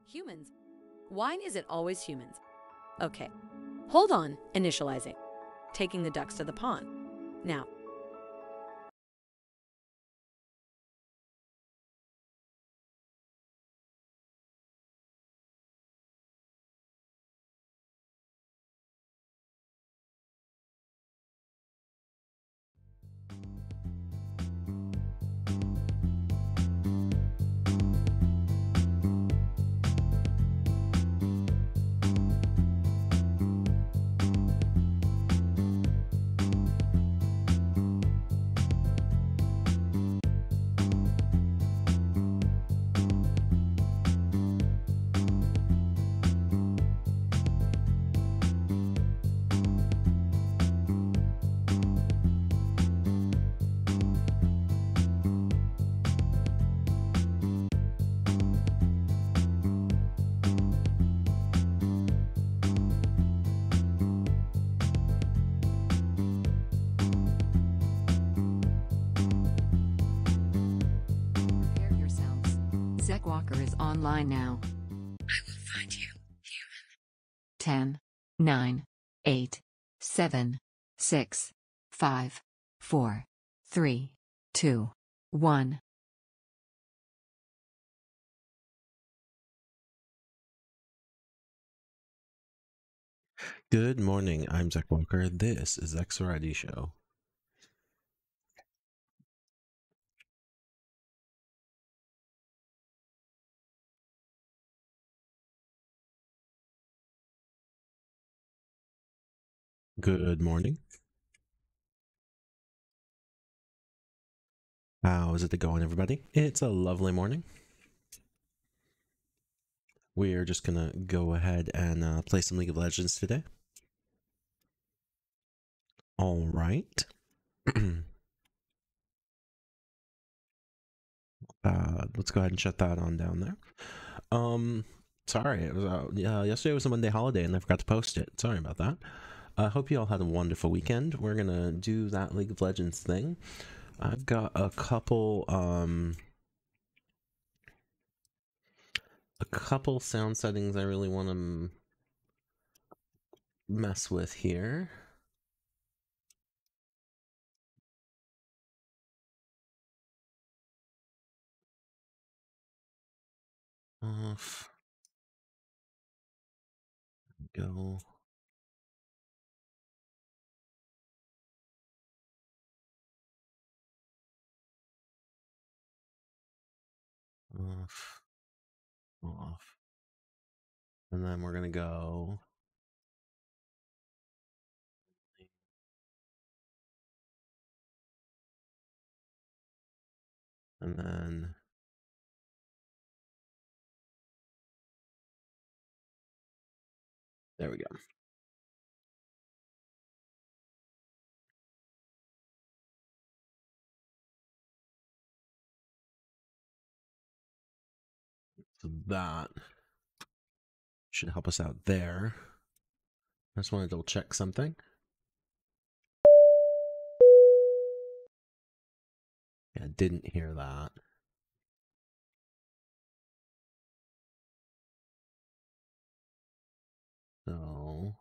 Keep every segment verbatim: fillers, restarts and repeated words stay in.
Humans. Why is it always humans? Okay. Hold on, initializing. Taking the ducks to the pond. Now, Prepare yourselves. Zach Walker is online now. I will find you, human. Ten, nine, eight, seven, six, five, four, three, two, one. Good morning, I'm Zach Walker. This is Zach's Variety Show. Good morning. How is it going, everybody? It's a lovely morning. We are just gonna go ahead and uh, play some League of Legends today. All right. uh, let's go ahead and shut that on down there. Um, sorry, it was uh, yeah, yesterday was a Monday holiday and I forgot to post it. Sorry about that. I uh, hope you all had a wonderful weekend. We're gonna do that League of Legends thing. I've got a couple um a couple sound settings I really want to mess with here. Off. Go. Off. Off. And then we're gonna go. And then there we go. So that should help us out there. I just want to double check something. Yeah, didn't hear that. So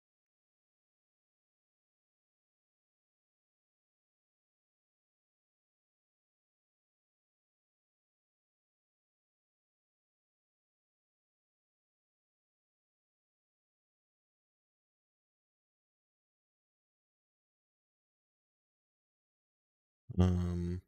um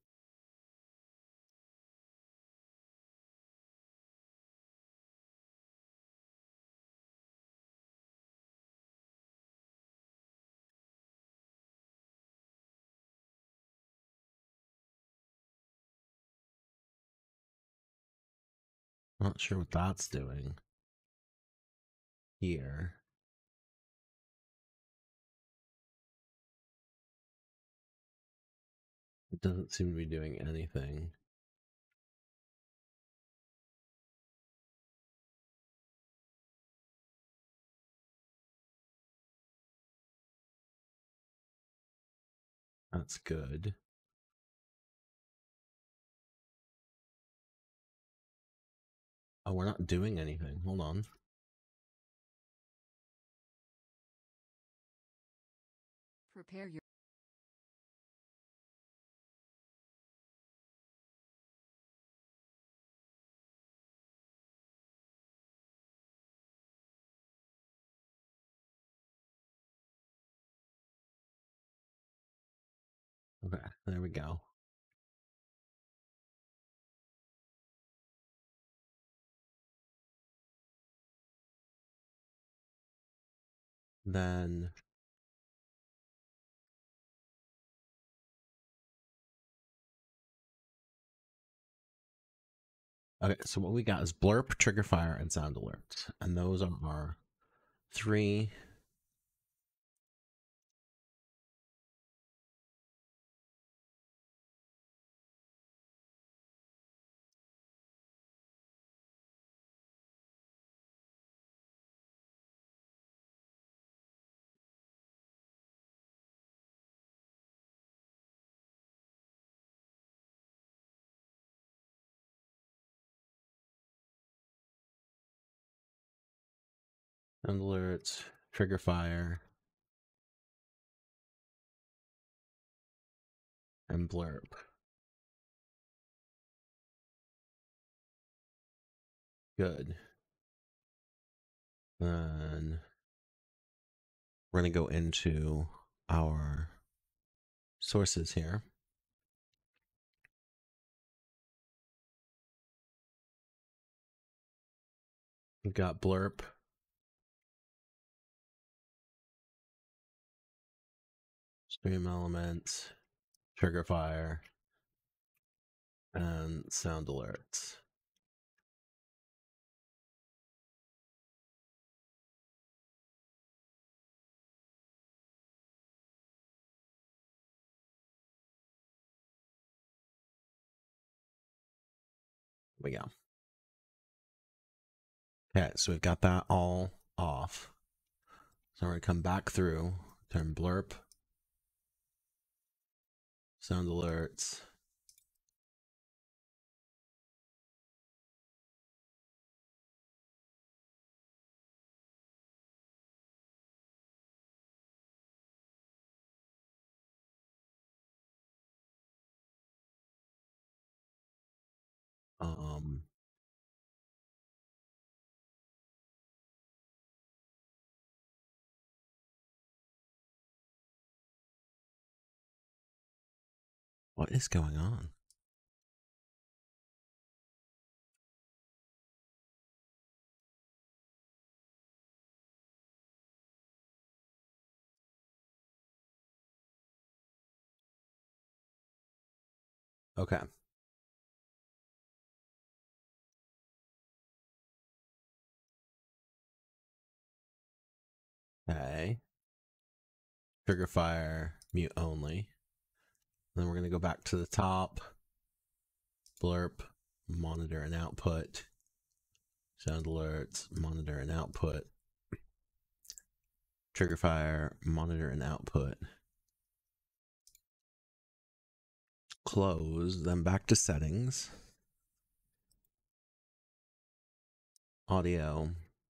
not sure what that's doing here. It doesn't seem to be doing anything. That's good. Oh, we're not doing anything. Hold on. Prepare your Okay, there we go. Then okay, so what we got is blurp, trigger fire, and sound alert, and those are our three. Sound alerts, trigger fire, and blurb. Good. Then we're going to go into our sources here. We've got blurb, stream elements, trigger fire, and sound alerts. We go. Okay, so we've got that all off. So we're going to come back through, turn blurb, sound alerts, um, what is going on? Okay. Okay. Trigger fire, mute only. Then we're going to go back to the top. Blurb, monitor and output. Sound alerts, monitor and output. Trigger fire, monitor and output. Close, then back to settings. Audio.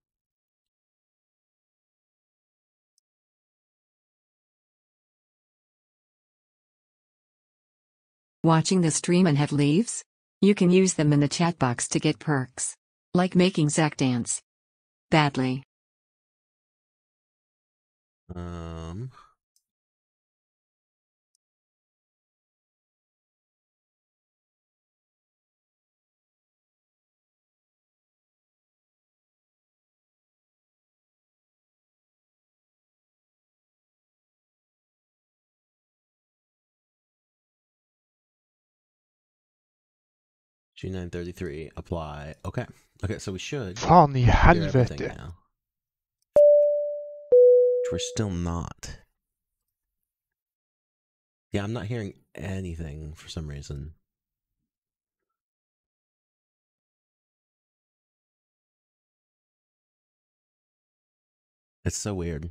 watching the stream and have leaves? You can use them in the chat box to get perks. Like making Zach dance. Badly. Um... G nine thirty-three, apply. Okay. Okay, so we should Fan i hear everything helvete. now. Which we're still not. Yeah, I'm not hearing anything for some reason. It's so weird.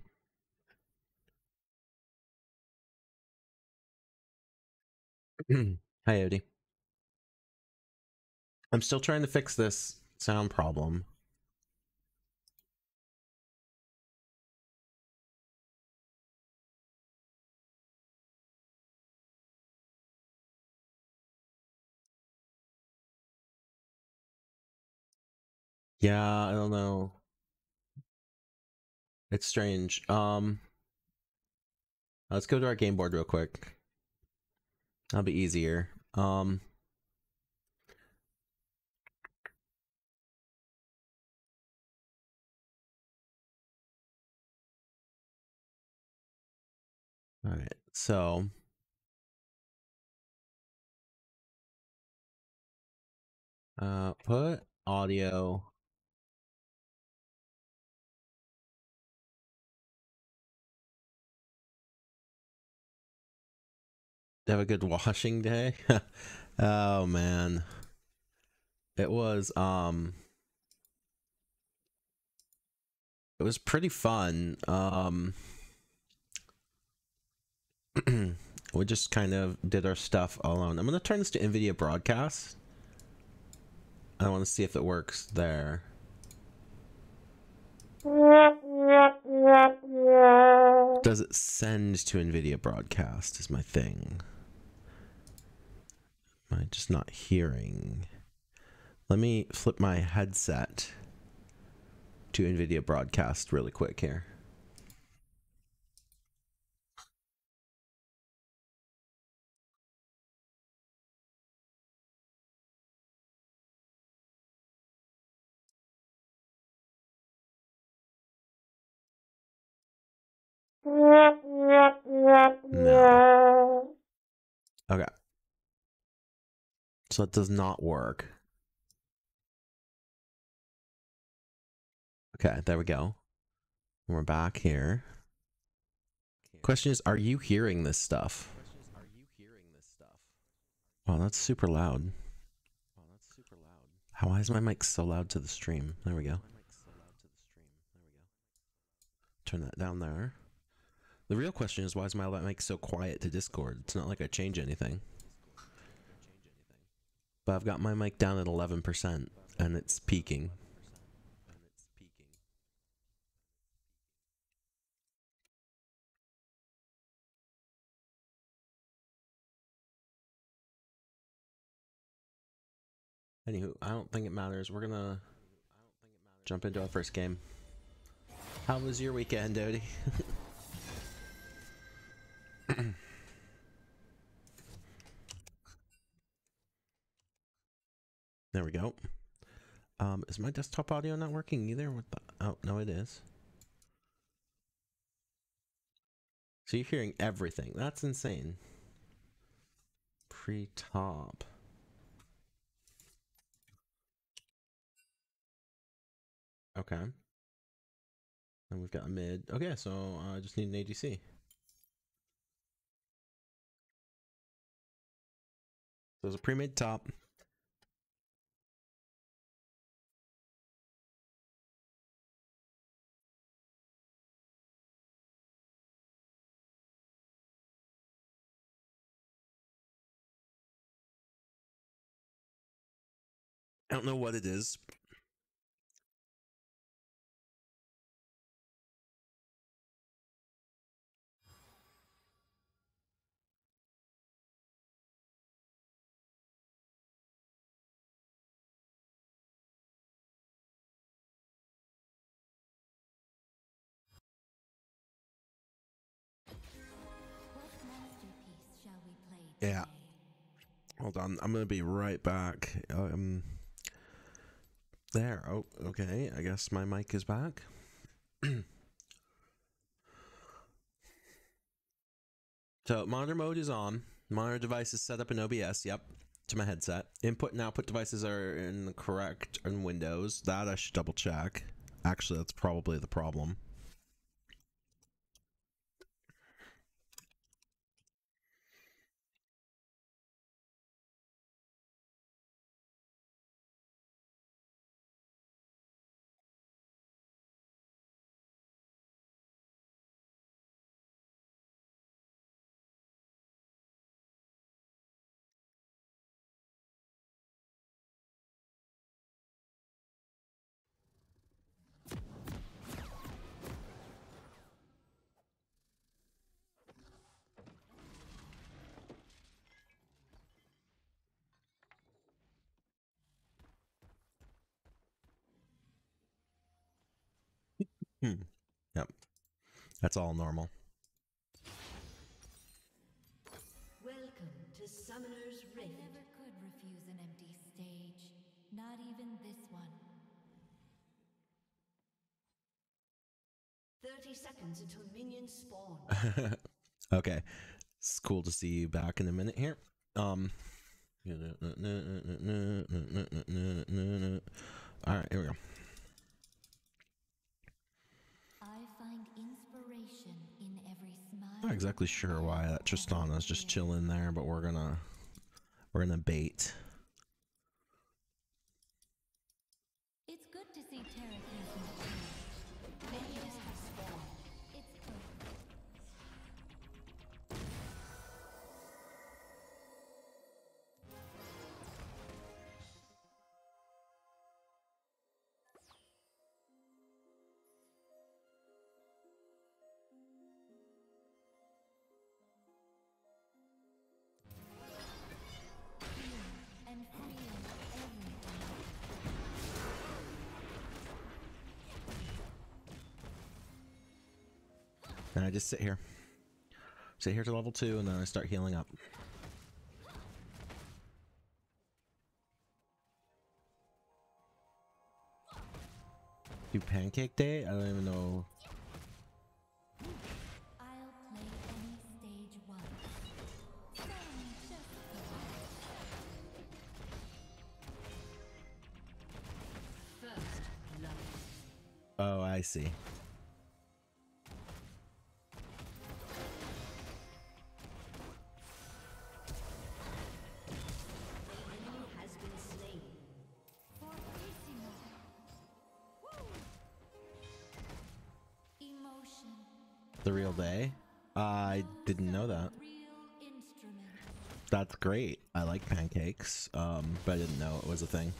Hi, Odie. I'm still trying to fix this sound problem. Yeah, I don't know. It's strange. Um, let's go to our game board real quick. That'll be easier. Um, all right. So, uh, put audio. Have a good washing day. Oh man, it was um, it was pretty fun. Um, we just kind of did our stuff alone. I'm gonna turn this to NVIDIA Broadcast. I want to see if it works there. Does it send to NVIDIA Broadcast is my thing. Am I just not hearing? Let me flip my headset to NVIDIA Broadcast really quick here. No. Okay. So it does not work. Okay, there we go. We're back here. Question is, are you hearing this stuff? Wow, that's super loud. How, why is my mic so loud to the stream? There we go. Turn that down there. The real question is, why is my mic so quiet to Discord? It's not like I change anything. But I've got my mic down at eleven percent, and it's peaking. Anywho, I don't think it matters. We're gonna jump into our first game. How was your weekend, Dodie? There we go. Um, is my desktop audio not working either? What the? Oh, no, it is. So you're hearing everything. That's insane. Pre-top. Okay. And we've got a mid. Okay, so I uh, just need an A D C. So there's a pre-made top. I don't know what it is. Yeah. Hold on. I'm going to be right back. Um, there. Oh, okay. I guess my mic is back. So monitor mode is on. Monitor device is set up in O B S. Yep. To my headset. Input and output devices are in the correct in Windows. That I should double check. Actually, that's probably the problem. Hmm. Yep. That's all normal. Welcome to Summoner's I Rift. never could refuse an empty stage. Not even this one. thirty seconds until minions spawn. Okay. It's cool to see you back in a minute here. Um. Alright, here we go. I find inspiration in every smile. Not exactly sure why that Tristana's just chilling there, but we're gonna we're gonna bait. It's good to see Terracase in the cage. Minions have spawned. It's perfect. And feel everything. And I just sit here. Sit here to level two and then I start healing up. Do pancake day? I don't even know. I'll play any stage once. Some just First love. Oh, I see. The enemy has been slain. Fortissimo. Woo! Emotion. The real day? I didn't know that. Real instrument. That's great. I like pancakes, um, but I didn't know it was a thing.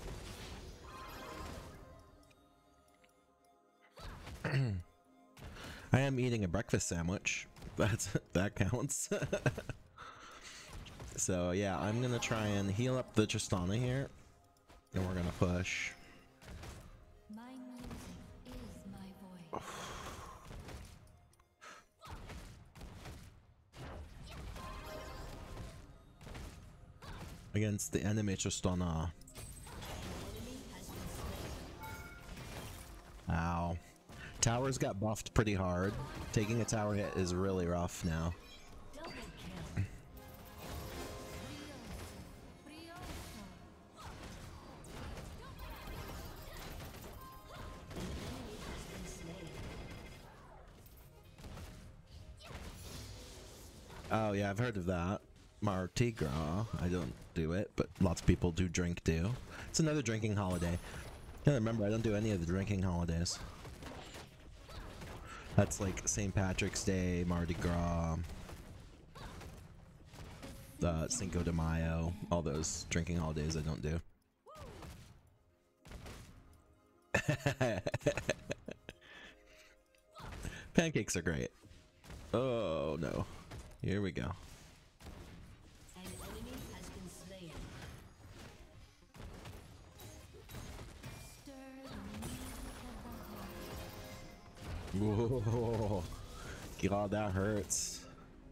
I am eating a breakfast sandwich. That's that counts. So yeah, I'm gonna try and heal up the Tristana here, and we're gonna push. My music is my voice. Against the enemy Tristana. Ow. Towers got buffed pretty hard. Taking a tower hit is really rough now. Double kill. Brioso. The enemy has been slain. Oh yeah, I've heard of that. Mardi Gras. I don't do it, but lots of people do drink do. It's another drinking holiday. Yeah, remember, I don't do any of the drinking holidays. That's like Saint Patrick's Day, Mardi Gras, uh, Cinco de Mayo, all those drinking holidays I don't do. Pancakes are great. Oh no. Here we go. An enemy has been slain. Stir the music of the heart. Whoa. God, that hurts.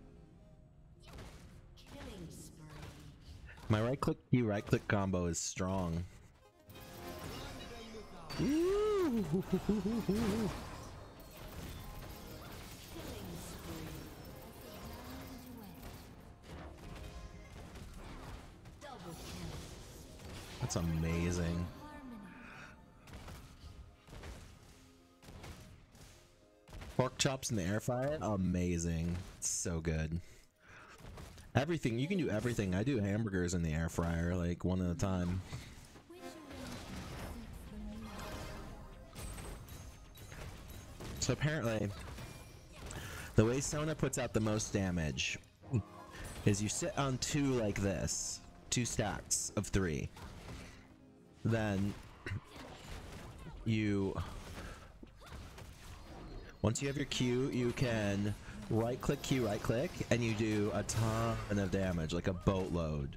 Killing spree. My right click Q right click combo is strong. Ooh. Killing spree. Double kill. That's amazing. Harmony. Pork chops in the air fryer, amazing. It's so good. Everything, you can do everything. I do hamburgers in the air fryer, like one at a time. Which arrangement suits the mood? So apparently, the way Sona puts out the most damage is you sit on two like this, two stacks of three. Then you, once you have your Q, you can right click Q, right click, and you do a ton of damage, like a boatload.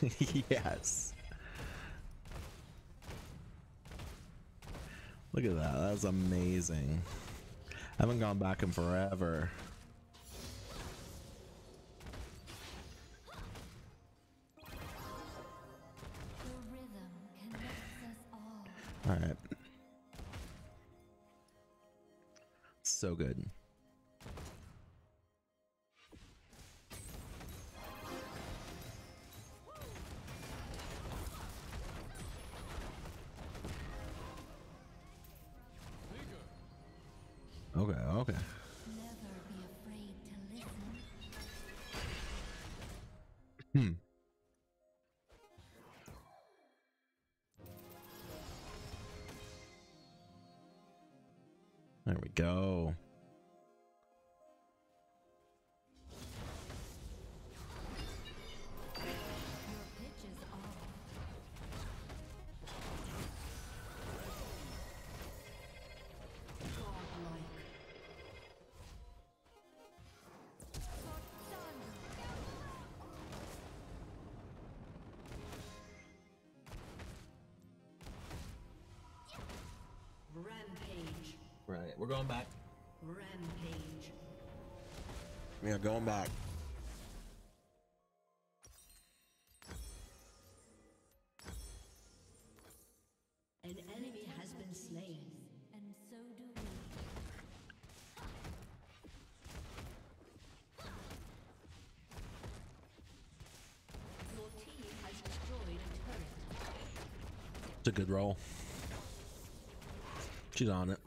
Yes. Look at that. That's amazing. I haven't gone back in forever. The rhythm connects us all. All right. So good. Okay, okay. Never be afraid to listen. Hmm. There we go. Your pitch is off. Rampage. Right, we're going back. Rampage. Yeah, going back. An enemy has been slain. And so do we. Your team has destroyed a turret. It's a good roll. She's on it.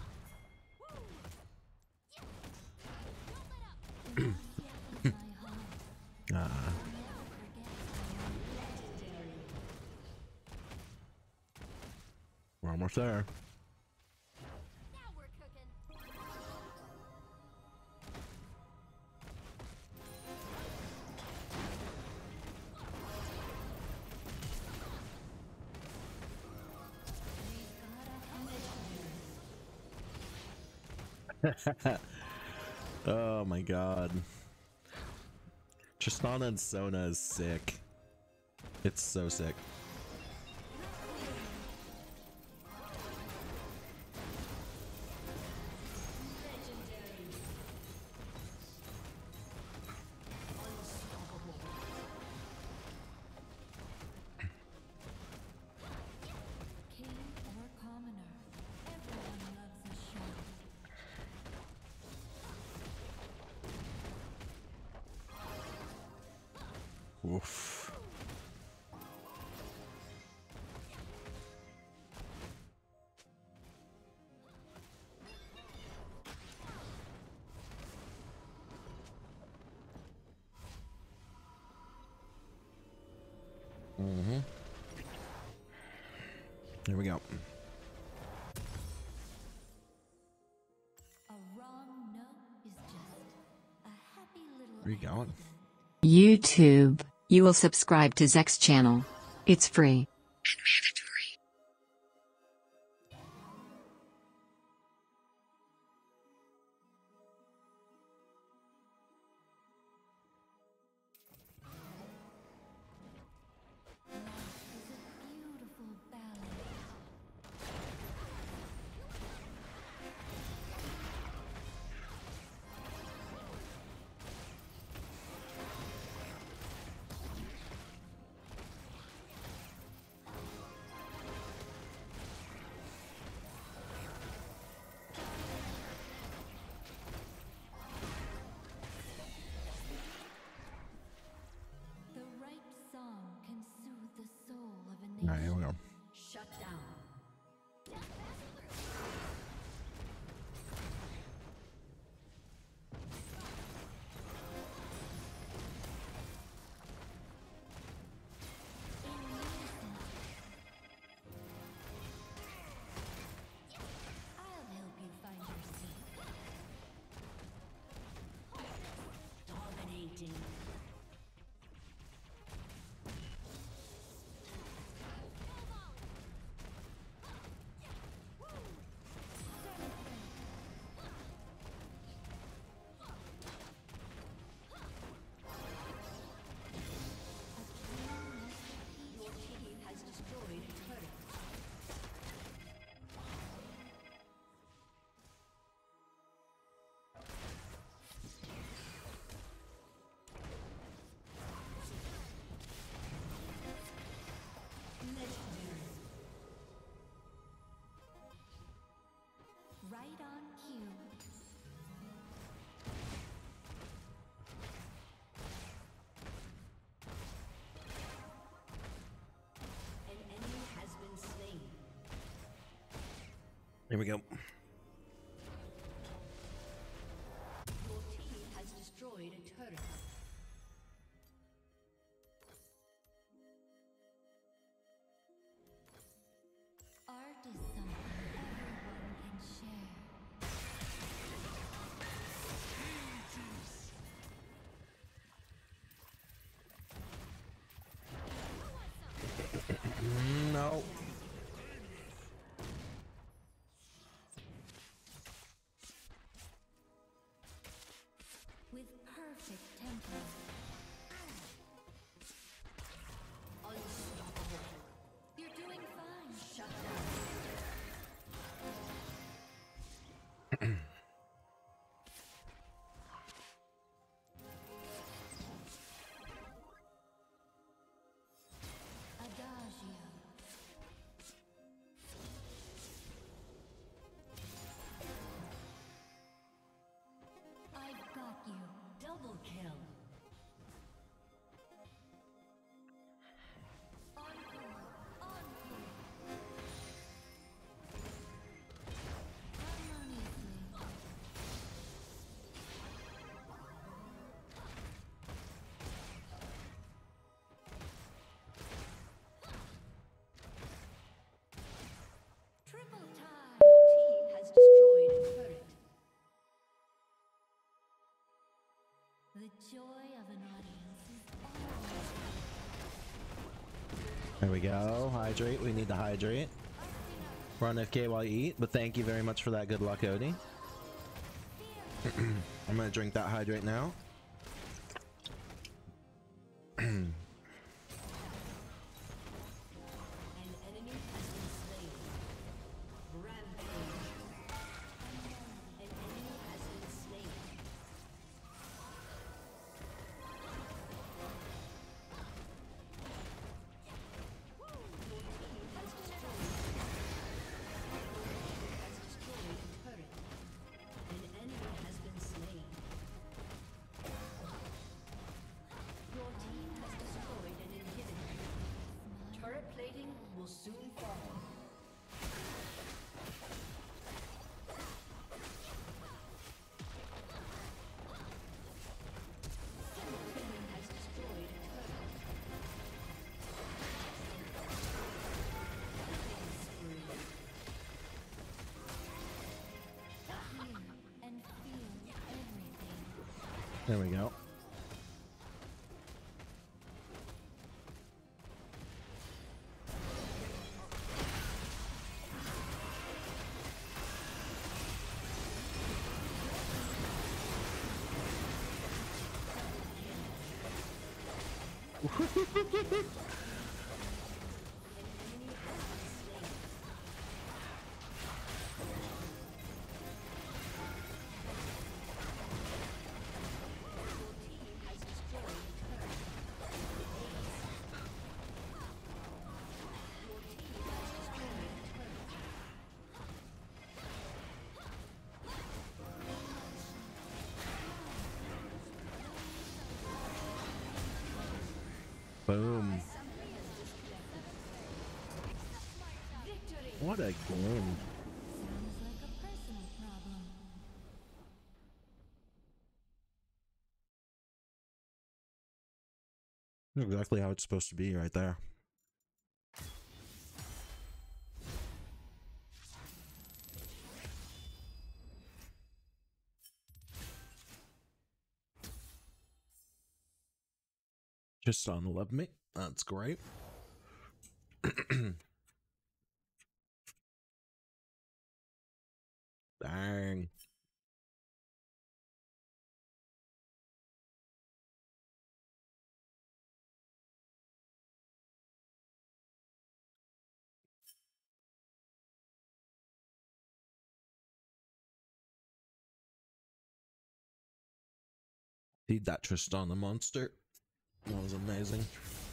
Ah. We're almost there. Now we're cooking. Oh my god. Tristana and Sona is sick. It's so sick. King or commoner, everyone loves a show. Oof. Mm-hmm. Here we go. A wrong no is just a happy little Where you going? accident. YouTube. You will subscribe to Zek's channel. It's free. And mandatory. Life is a beautiful ballet. The right song can soothe the soul of a nation. Alright, here we go. Shut down. I'll help you find your seat. Dominating. Here we go. Your team has destroyed a turret. Art is something everyone can share. Mm, no. With perfect tempo. Unstoppable. You're doing fine. Shut down. Adagio. I've got you. Double kill. Encore. Encore. Harmoniously. Triple time. Your team has destroyed a turret. The joy of an audience is always There we go. Hydrate. We need to hydrate. Run F K while you eat, but thank you very much for that good luck, Odie. I'm gonna drink that hydrate now. An enemy has been slain. Rampage. An enemy has been slain. Your team has destroyed. Has destroyed a turret. An enemy has been slain. Your team has destroyed an inhibitor. Turret plating will soon fall. Your team has destroyed a turret. Killing spree. hear and feel everything. There we go. Boom. Victory! What a game. Sounds like a personal problem. Exactly how it's supposed to be right there. Just on the love me. That's great. Dang. Feed that Tristan the monster. That was amazing.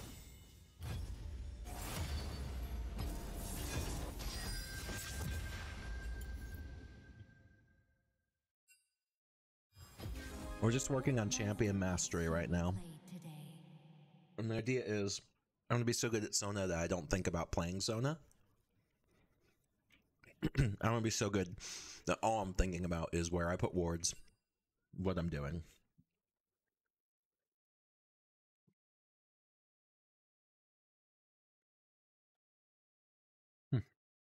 We're just working on champion mastery right now. Played today. And the idea is I'm going to be so good at Sona that I don't think about playing Sona. I want to be so good that all I'm thinking about is where I put wards, what I'm doing. Hmm.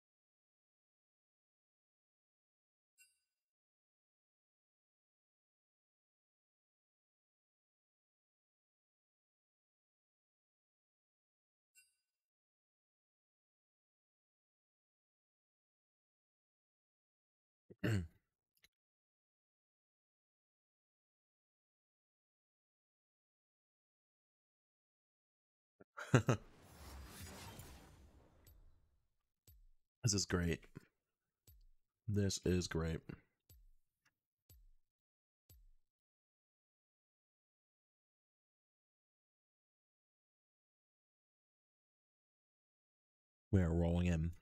This is great. This is great. We are rolling in.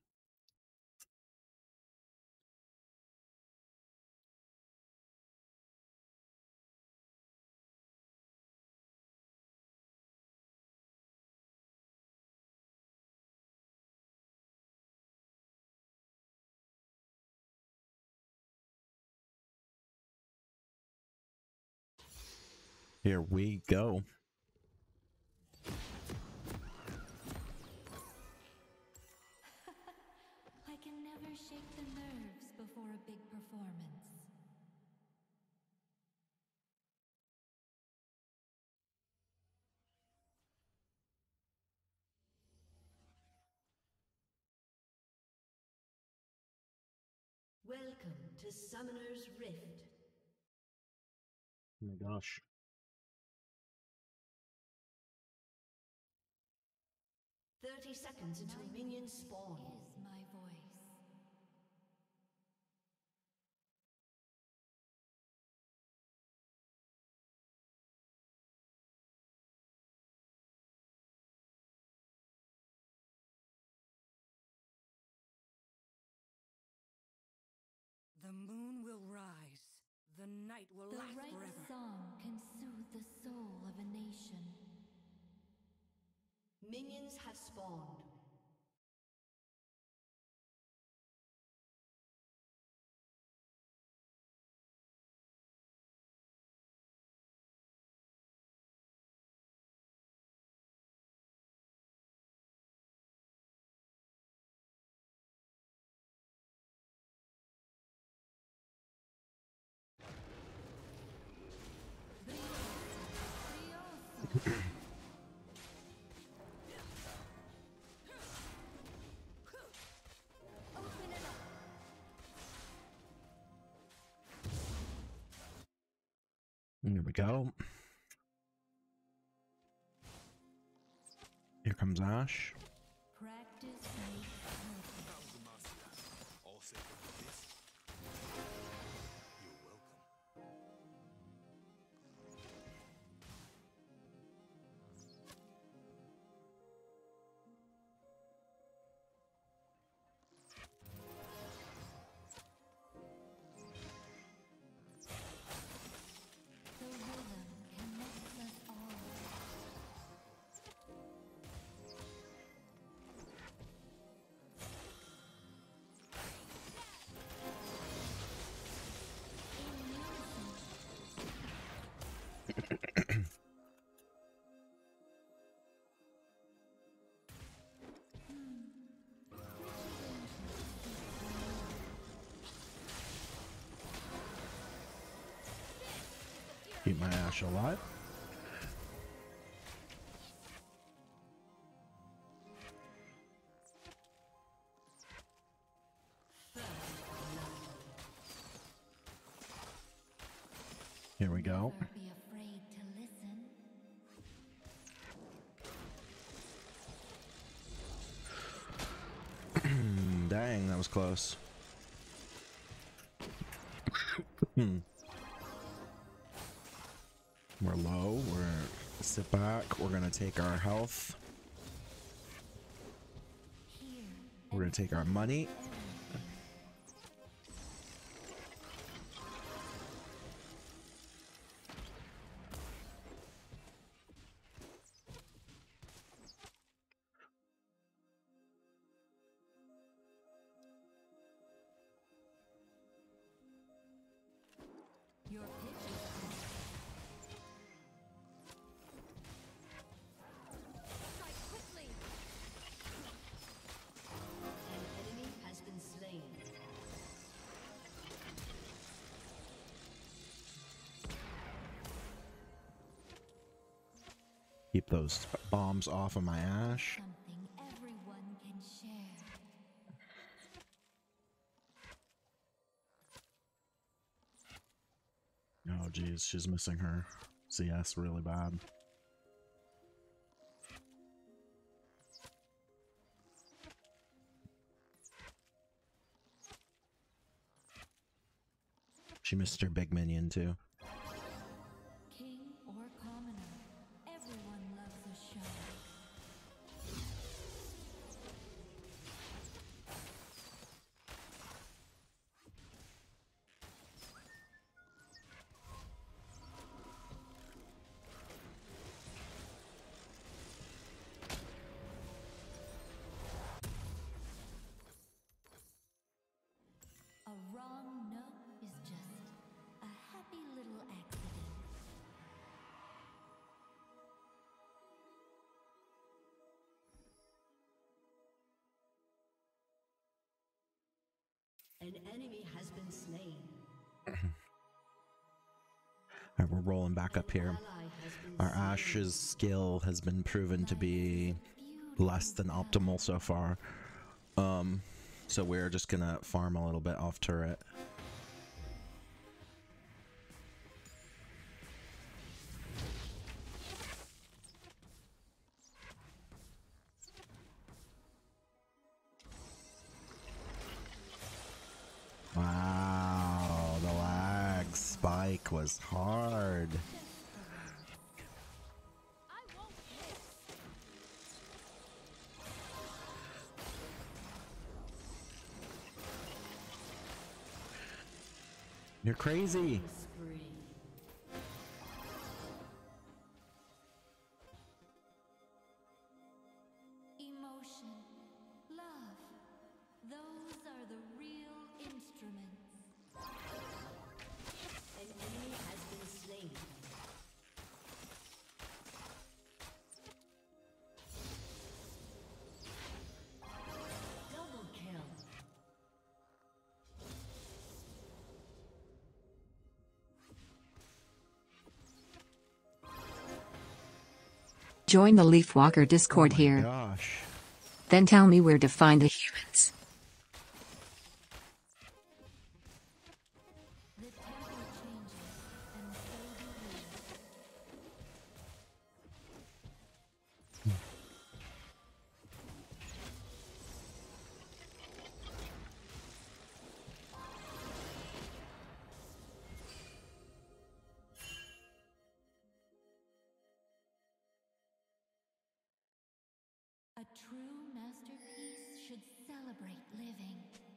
Here we go. I can never shake the nerves before a big performance. Welcome to Summoner's Rift. Oh my gosh. thirty seconds until minions spawn. Is my voice. The moon will rise. The night will The last right forever. song can soothe the soul of a nation. Minions have spawned. Open it up. Here we go. Here comes Ash. Practice makes perfect. All set for this? You're welcome. The rhythm connects us all. In unison, Keep my Ash alive. Here we go. never be afraid to listen. Dang, that was close. Hmm. We're low. We're sit back. We're gonna take our health. Here, We're gonna take our money. Your pitch is good. Strike quickly. An enemy has been slain. Keep those bombs off of my Ashe. Something everyone can share. Oh geez, she's missing her C S really bad. She missed her big minion too. King or commoner, everyone loves a show. A wrong no is just a happy little accident. An enemy has been slain. Alright, we're rolling back up here. Ally has been Our slain. Ashe's skill has been proven to be less than optimal so far. Um, so we're just gonna farm a little bit off turret. Wow, the lag spike was hard. You're crazy. Spree. Emotion, love, those are the real instruments. An enemy has been slain. Double kill. Join the Leafwalker Discord Oh my here. gosh. Then tell me where to find the humans. The tempo changes, and so do we. A true masterpiece should celebrate living.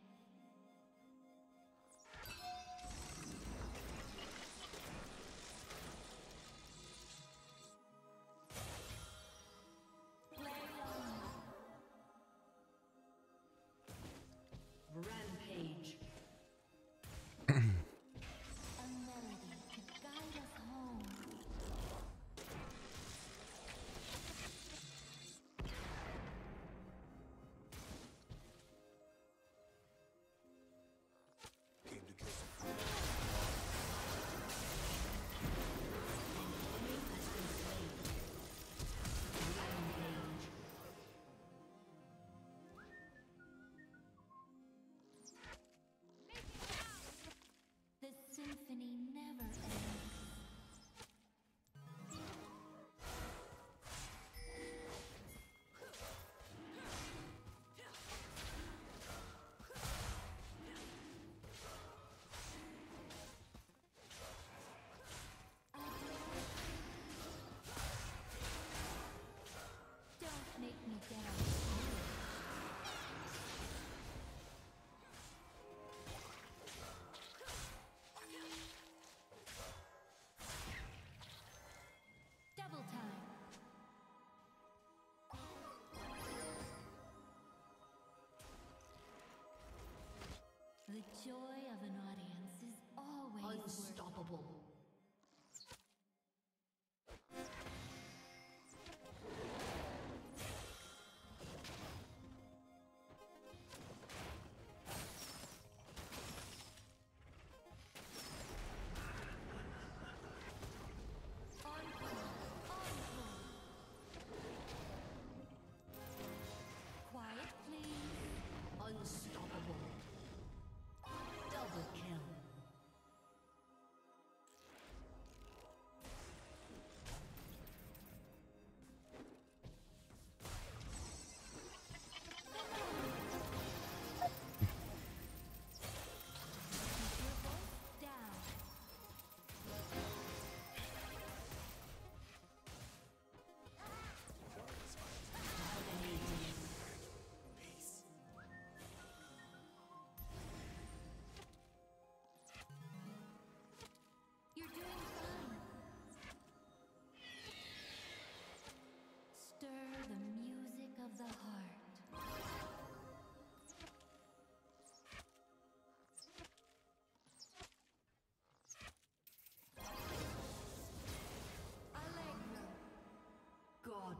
Play on. Rampage. A melody to guide us home.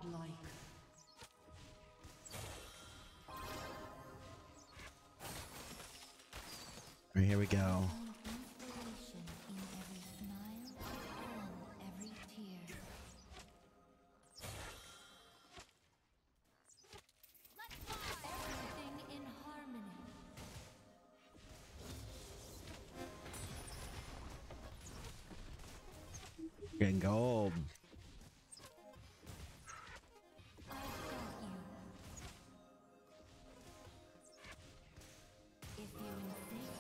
Godlike. Right, here we go. Inspiration in every smile and every tear. Let's fly! Everything in harmony. Getting gold. I've got you. If you insist.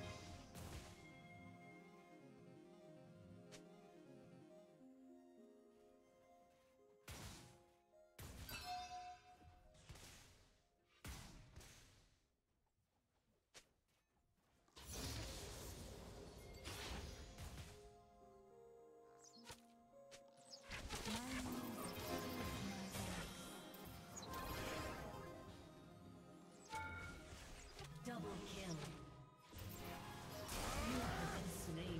My music is my voice. Double kill. You have been slain.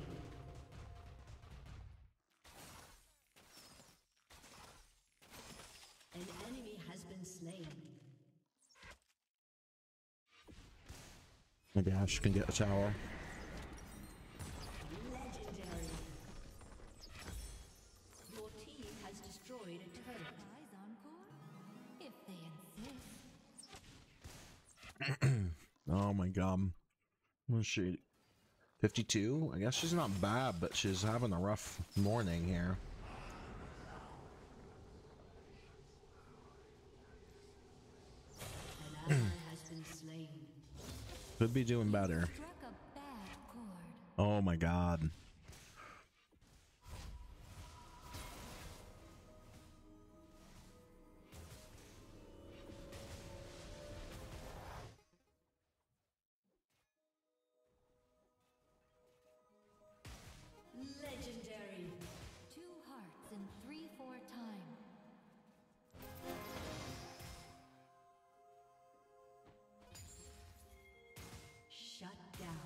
An enemy has been slain. Maybe Ash can get a tower. Legendary. Your team has destroyed a turret. Eyes encore? If they insist. Oh my god. What's she? fifty-two? I guess she's not bad, but she's having a rough morning here. An ally has been slain. Could be doing better. Struck a bad chord. Oh my god. Legendary. Two hearts in three four time. Shut down.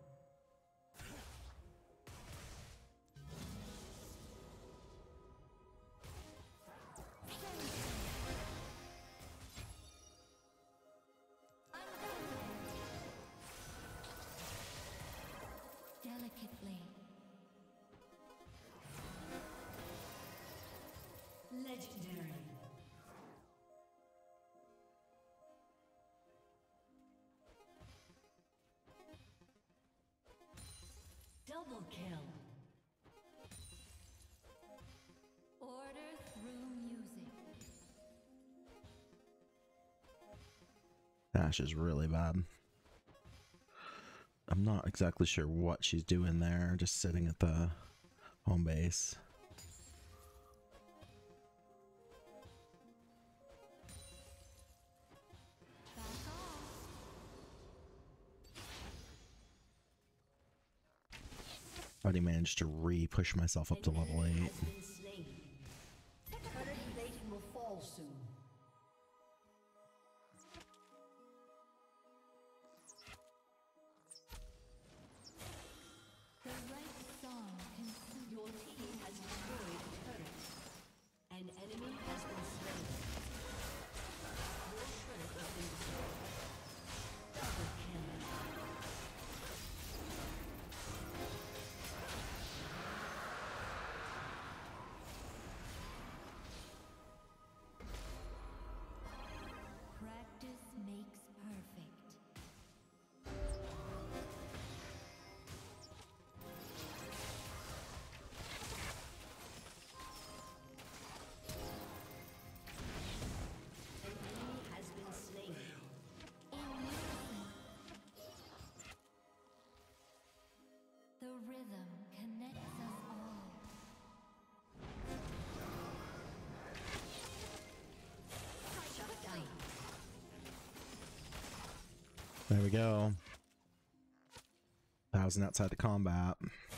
Delicately. Legendary. Double kill. Order through music. Ash is really bad. I'm not exactly sure what she's doing there, just sitting at the home base. Back off. Already managed to re-push myself up to level eight. Has been slain. Turret plating will fall soon. The right song can suit Your team has destroyed a turret. An enemy has been slain. Your turret has been destroyed. Double kill. practice makes perfect. An enemy has been slain. In unison. The rhythm connects us all. Shut down. There we go. Thousand outside the combat.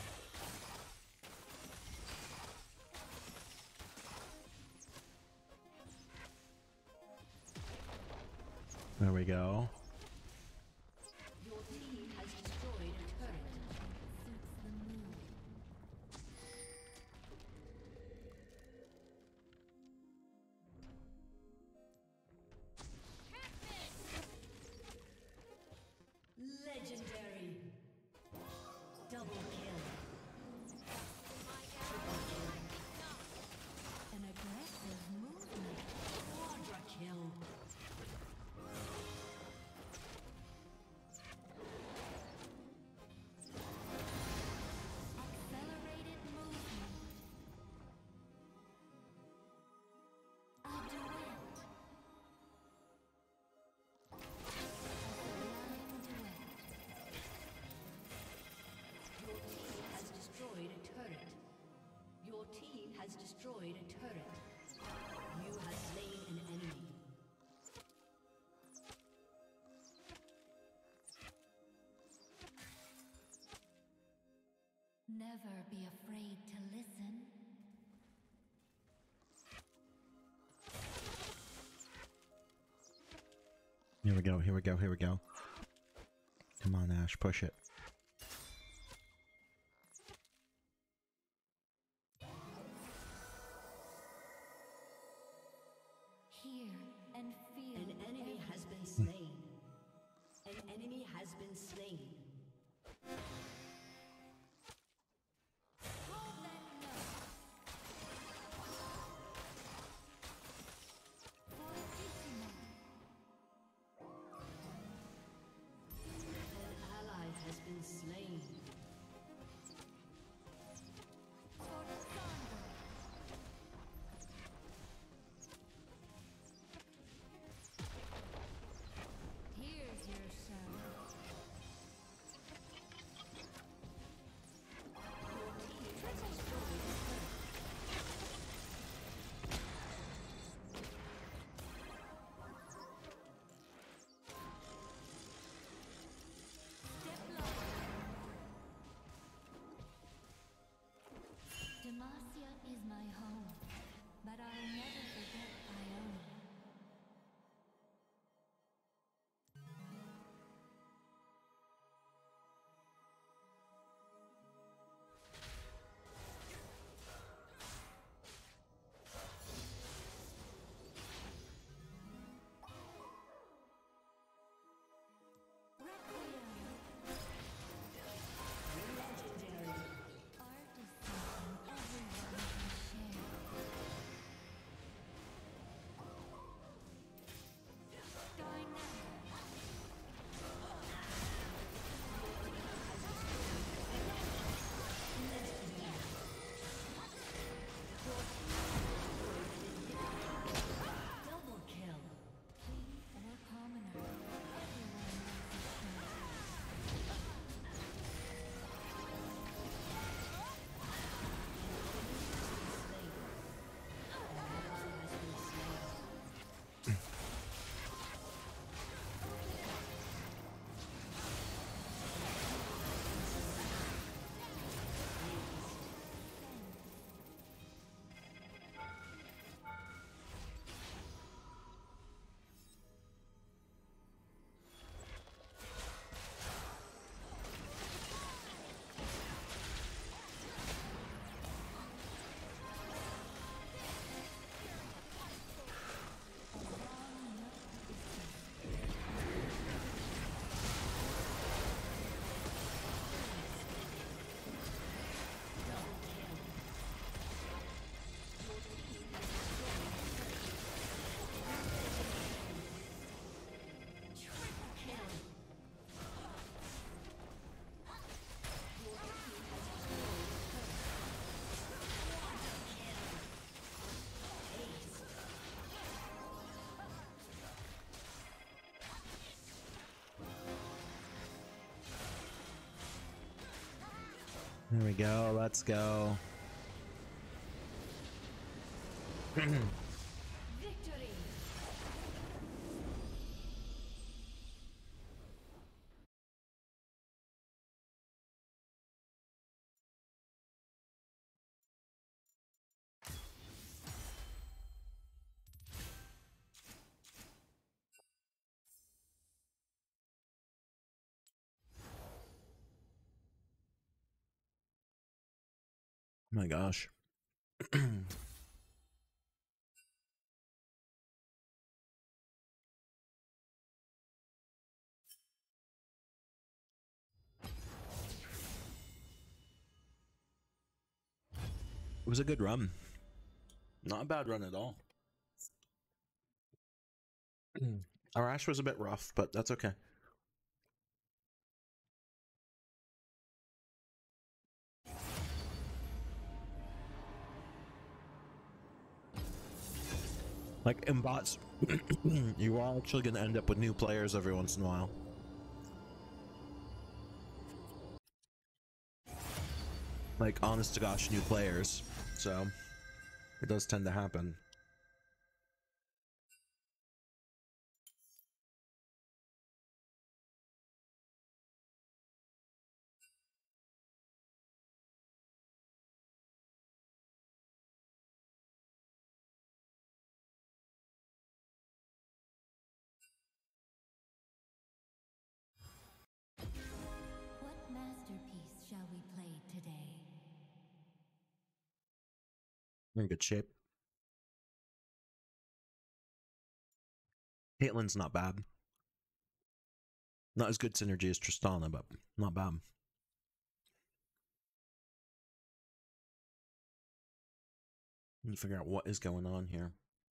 There we go. Your team has destroyed a turret. Suits the mood. destroyed a turret. You have slain an enemy. Never be afraid to listen. Here we go, here we go, here we go. Come on, Ash, push it. Hear and feel. An enemy has been Hmm. slain. An enemy has been slain. An ally has been slain. Here's your shadow. Demacia is my home, but I'll never forget Iona. Art is something everyone can share. Dynamic. Double kill. King or commoner, everyone knows his strength. There we go, let's go. Victory. Oh my gosh. It was a good run. Not a bad run at all. Our Ash was a bit rough, but that's okay. Like in bots, you are actually going to end up with new players every once in a while. Like honest to gosh, new players. So It does tend to happen. What masterpiece shall we play today? We're in good shape. Caitlin's not bad. Not as good synergy as Tristana, but not bad. Let me figure out what is going on here.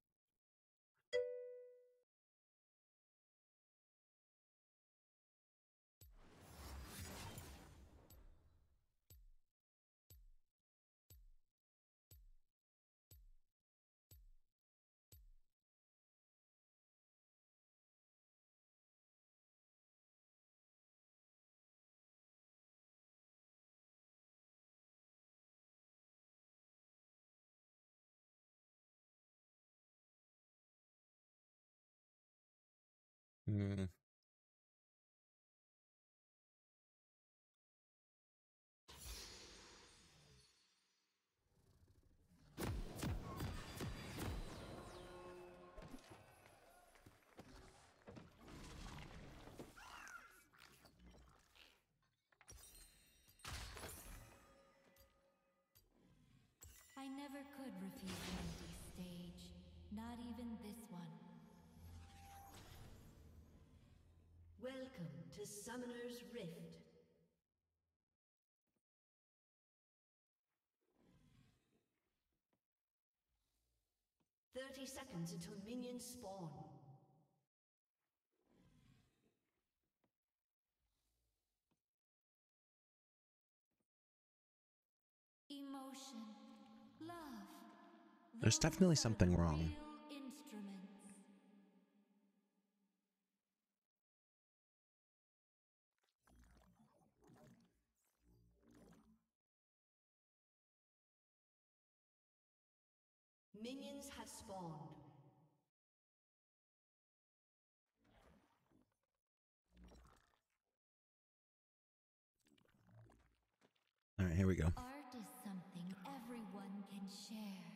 Hmm. I never could refuse an empty stage, not even this one. Welcome to Summoner's Rift. Thirty seconds until minions spawn. Emotion, love. There's Those definitely are something the wrong. real instruments. Minions have spawned. All right, here we go. Art is something everyone can share.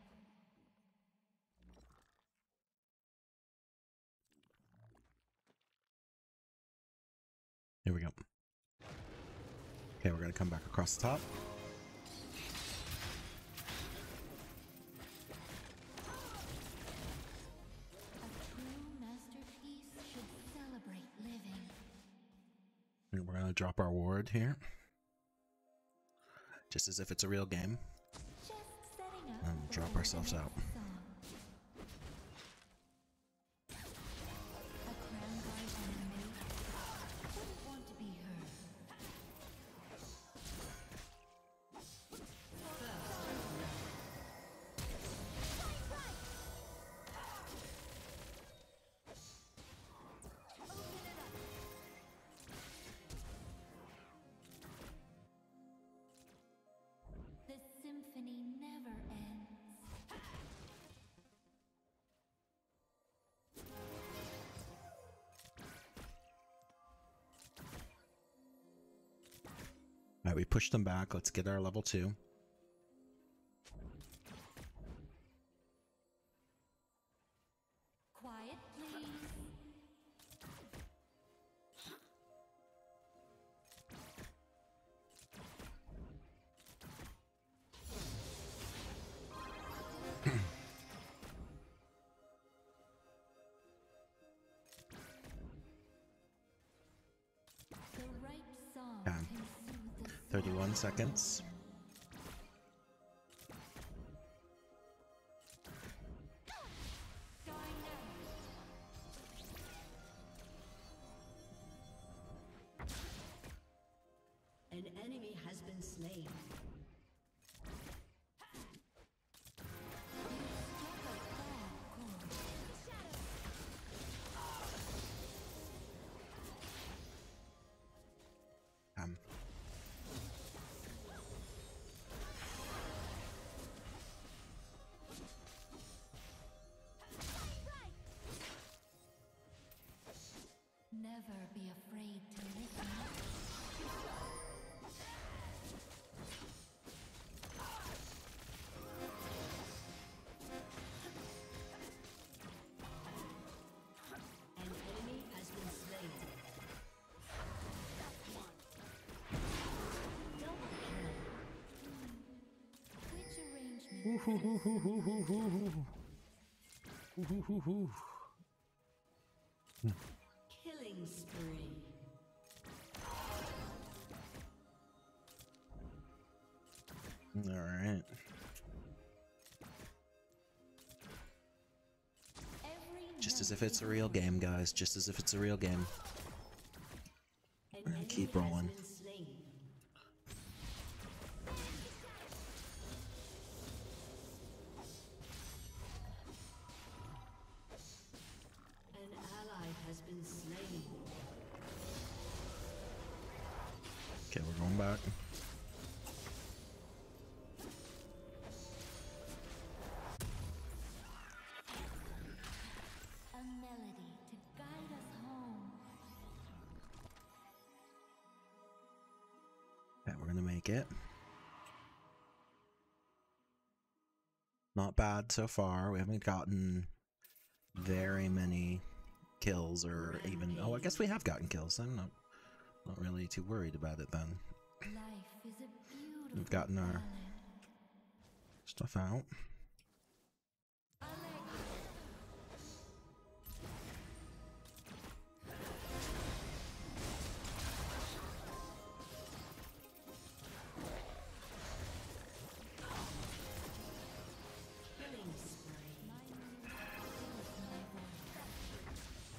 Here we go. Okay, we're gonna come back across the top. A true masterpiece should celebrate living. And we're gonna drop our ward here. Just as if it's a real game. Just setting up And for drop the ourselves out. next song. A crown guard on a mate wouldn't want to be heard. The symphony never ends. All right, we pushed them back. Let's get our level two. Quiet, please. The right song Yeah. can soothe the thirty-one sad seconds. An enemy has been slain. Um, Never be afraid to listen. An enemy has been slain. Double kill. Which arrangement? Killing spree. All right. Every Just as note if it's is a real game, guys. Just as if it's a real game. An gonna enemy keep has rolling. been slain. An ally has been slain. Okay, we're going back. a melody to guide us home. Okay, we're gonna make it. Not bad so far. We haven't gotten very many kills, or even. Oh, I guess we have gotten kills. I'm not not really too worried about it then. Life is a beautiful We've gotten our ballad. stuff out. Killing spree. My music fills my voice.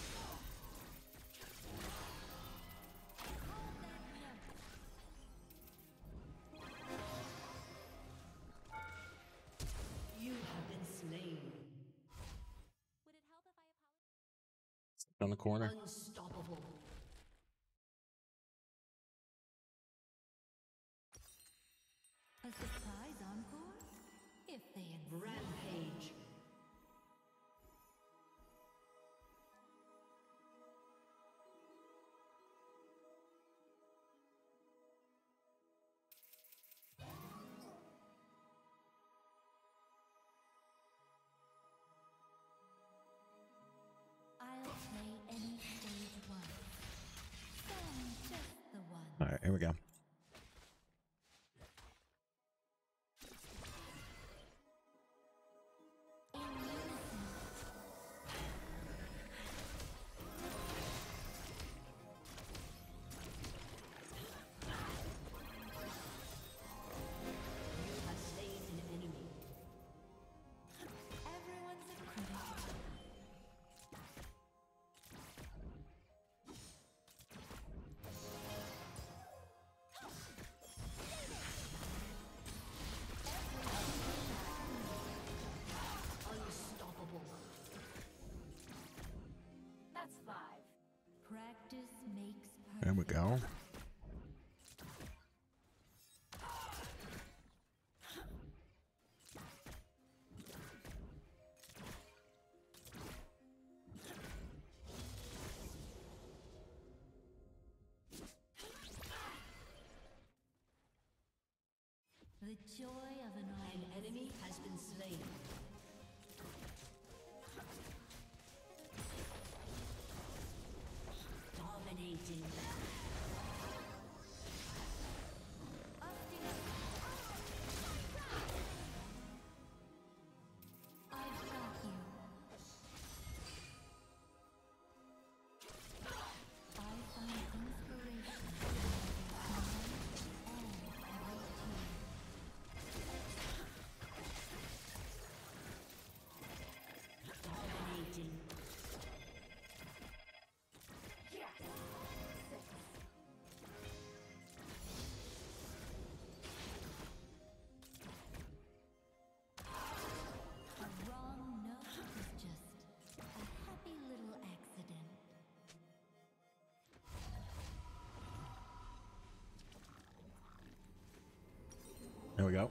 You have been slain. Would it help if I apologize? On the corner. Unstoppable. A surprise encore? If they insist. Rampage. I'll play any stage once. Some just the one. All right, here we go. In unison. You have slain an enemy. Everyone's a critic. Unstoppable. That's five. Practice makes perfect. There we go. The joy of an An audience. enemy has been slain. Dominating. I've got you. I find inspiration in every smile and every tear. Dominating. A wrong note is just a happy little accident. There we go.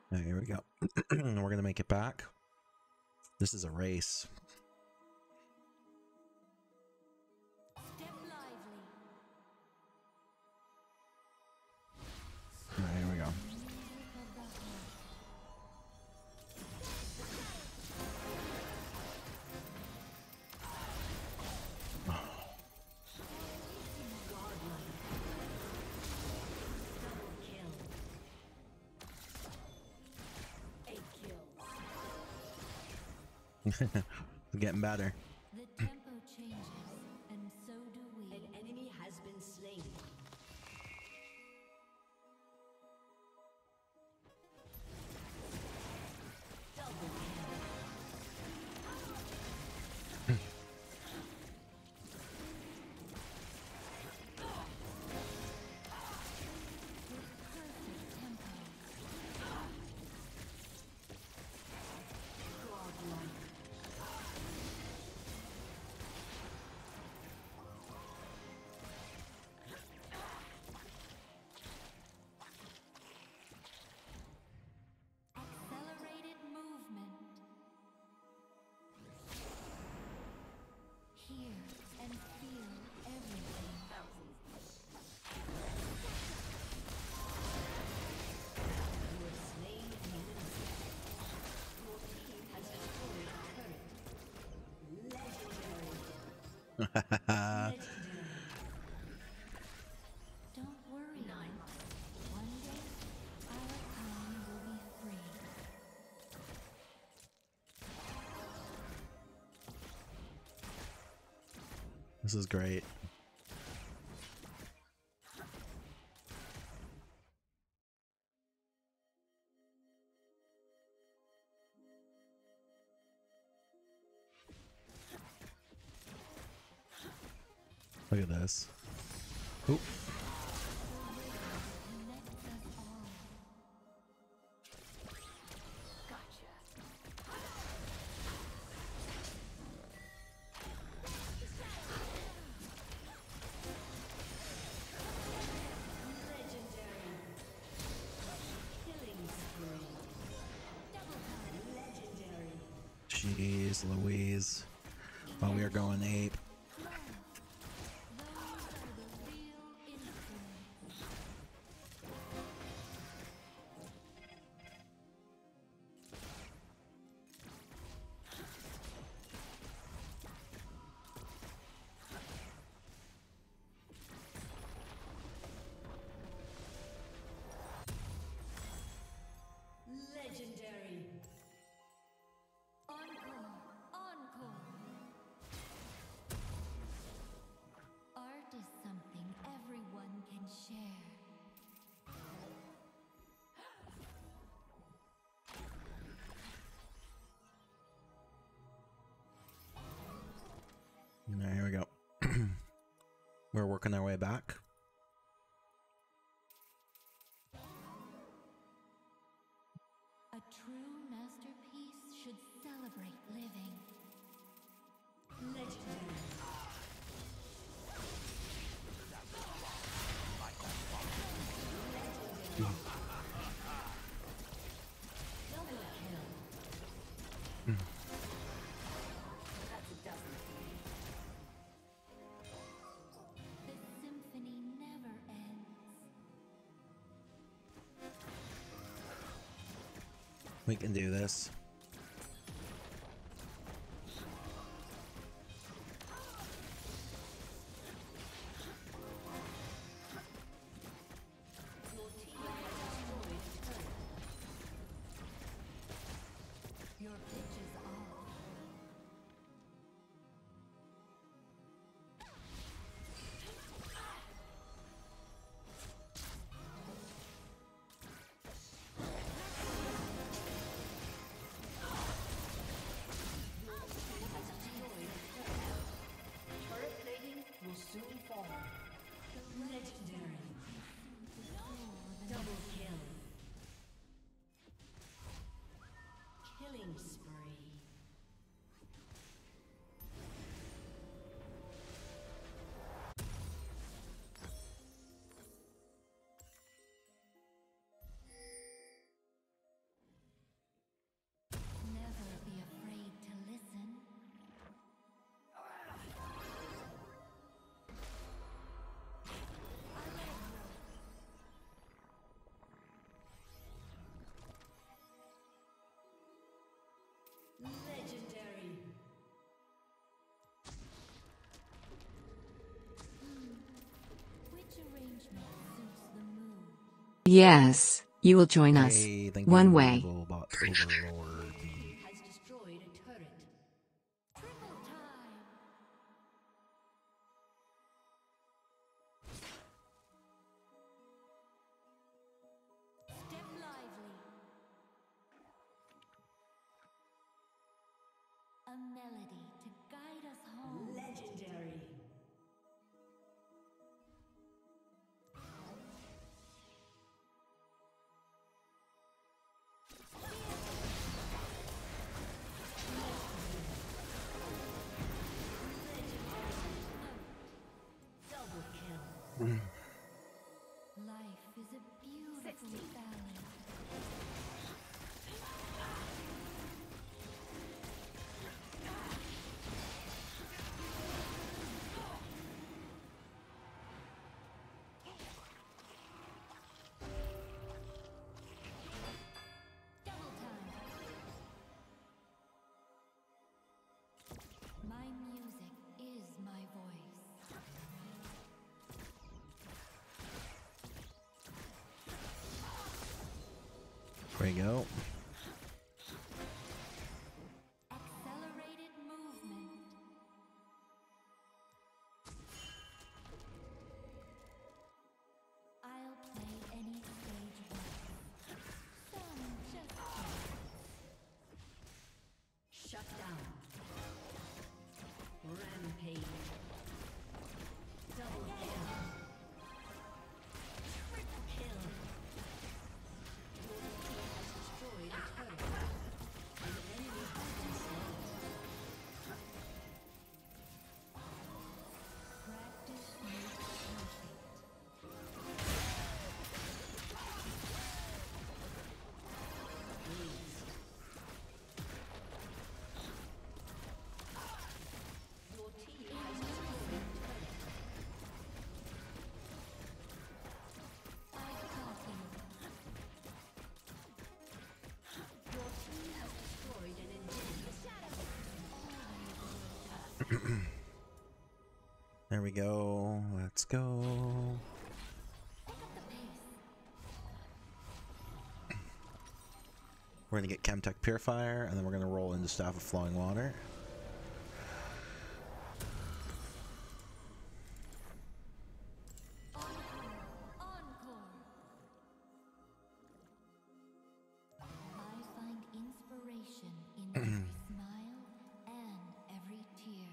Alright, here we go. We're gonna make it back. This is a race. Step lively. Alright, here we go. Music of the heart. Double kill. Eight kills. Getting better. The tempo changes, and so do we. An enemy has been slain. Double kill. Perfect tempo. Godlike. Accelerated movement. Hear and feel everything. You have slain an enemy. Your team has destroyed a turret. Legendary. Legendary. Don't worry. One day, our kind will be free. This is great. Look at this. Oop. Connects us all. Legendary. Killing spree. Legendary. Jeez Louise. While we are going ape. Those are the real influence. Legendary. Encore, encore. Art is something everyone can share. Alright, here we go. We're working our way back. A true masterpiece should celebrate living. Legendary. Double kill. That's a dozen. The symphony never ends. We can do this. Your team has destroyed a turret. Your pitch is off. Yes, you will join us. Hey, thank One you, way. Evil Bot Overlord. Has destroyed a turret. Triple time. Step lively. A melody to guide us home. Legendary. Double kill. Life is a beautiful balance. Double time. My music is my voice. There we go. Accelerated movement. I'll play any stage once. Some just dance. Shut down. Rampage. Double kill. Triple kill. Your team has destroyed a turret. An enemy has been slain. Practice makes perfect. Your team has destroyed a turret. I got you. Your team has destroyed an inhibitor. There we go. Let's go. Pick up the pace. We're gonna get Chemtech Purifier, and then we're gonna roll into Staff of Flowing Water. Encore. I find inspiration in every smile and every tear.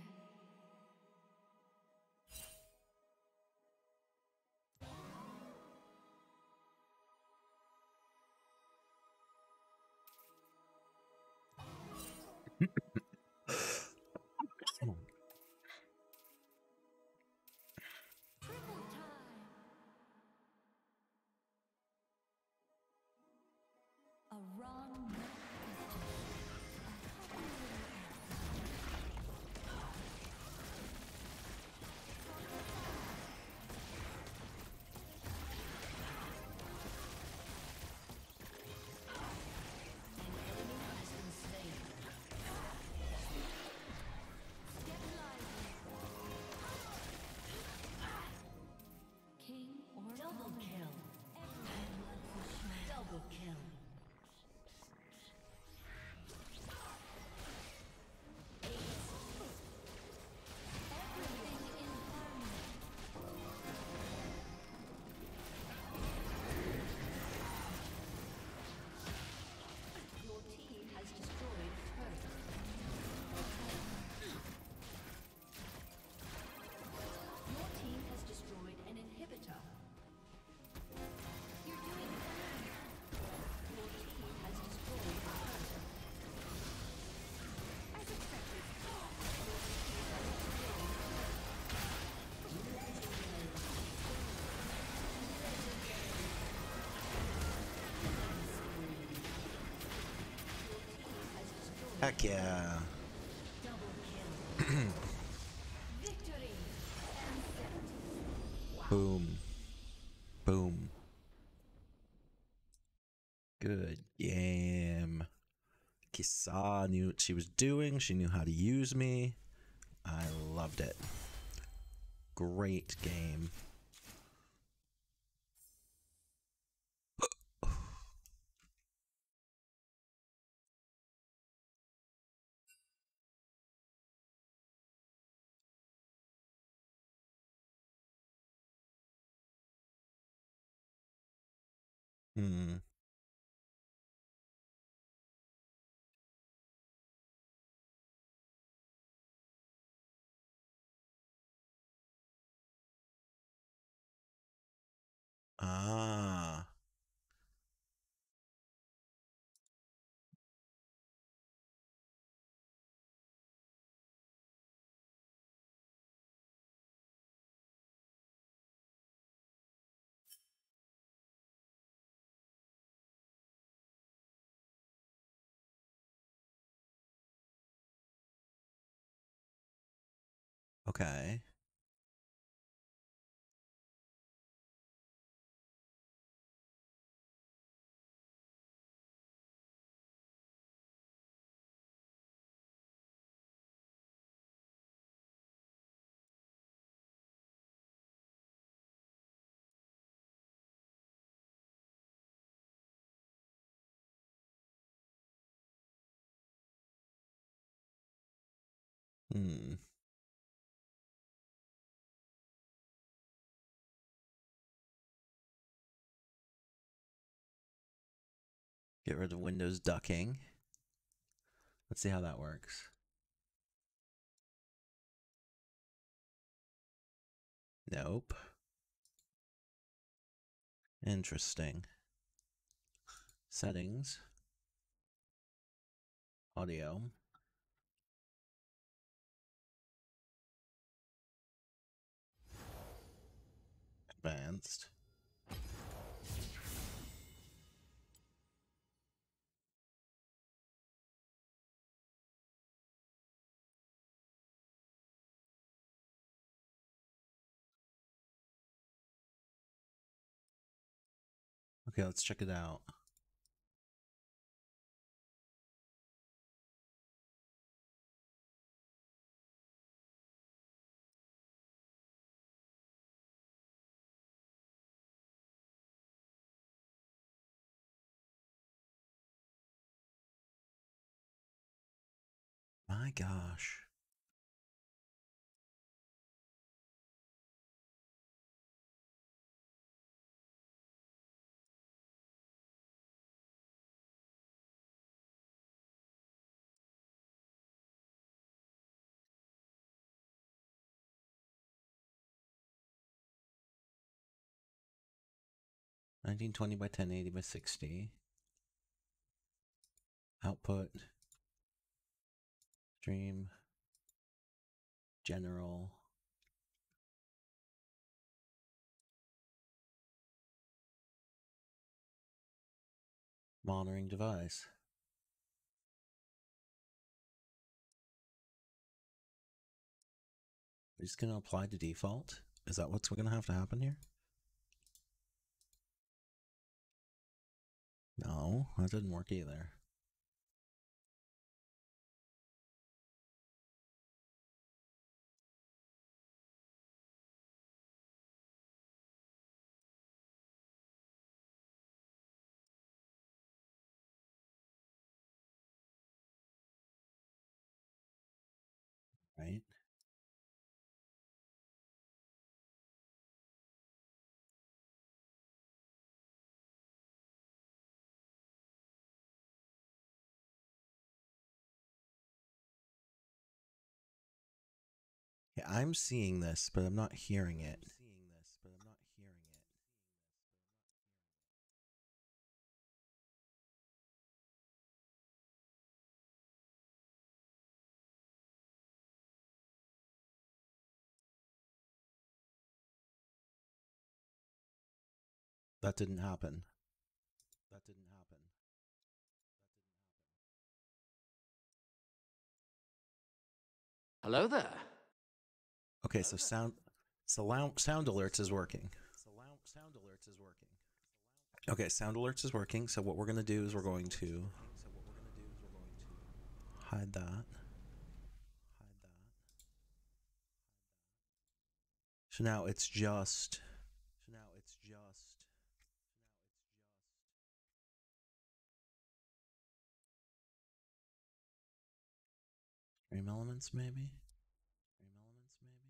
Triple time. A wrong note is just a happy little accident. An enemy has been slain. Step lively. King or Double villain, kill. everyone loves a show. Double kill. Everything in harmony. Your team has destroyed a turret. Your team has destroyed an inhibitor. You're doing fine. Your team has destroyed a turret. As expected. Heck yeah. Double kill. Victory. Boom. Boom. Good game. Kisa knew what she was doing. She knew how to use me. I loved it. Great game. Hmm. Ah. Okay. Hmm. Get rid of Windows ducking. Let's see how that works. Nope. Interesting. Settings. Audio. Advanced. Okay, let's check it out. My gosh. nineteen twenty by ten eighty by sixty. Output. Stream. General. Monitoring device. We're just going to apply to default? Is that what's going to have to happen here? No, that didn't work either. Right? Yeah, I'm seeing this, but I'm not hearing it. That didn't happen. That didn't happen. Hello there. Okay, so sound so sound alerts is working. Sound alerts is working. Okay, sound alerts is working. So what we're going to do is we're going to hide that. Hide that. So now it's just So now it's just Stream elements maybe? Stream elements maybe?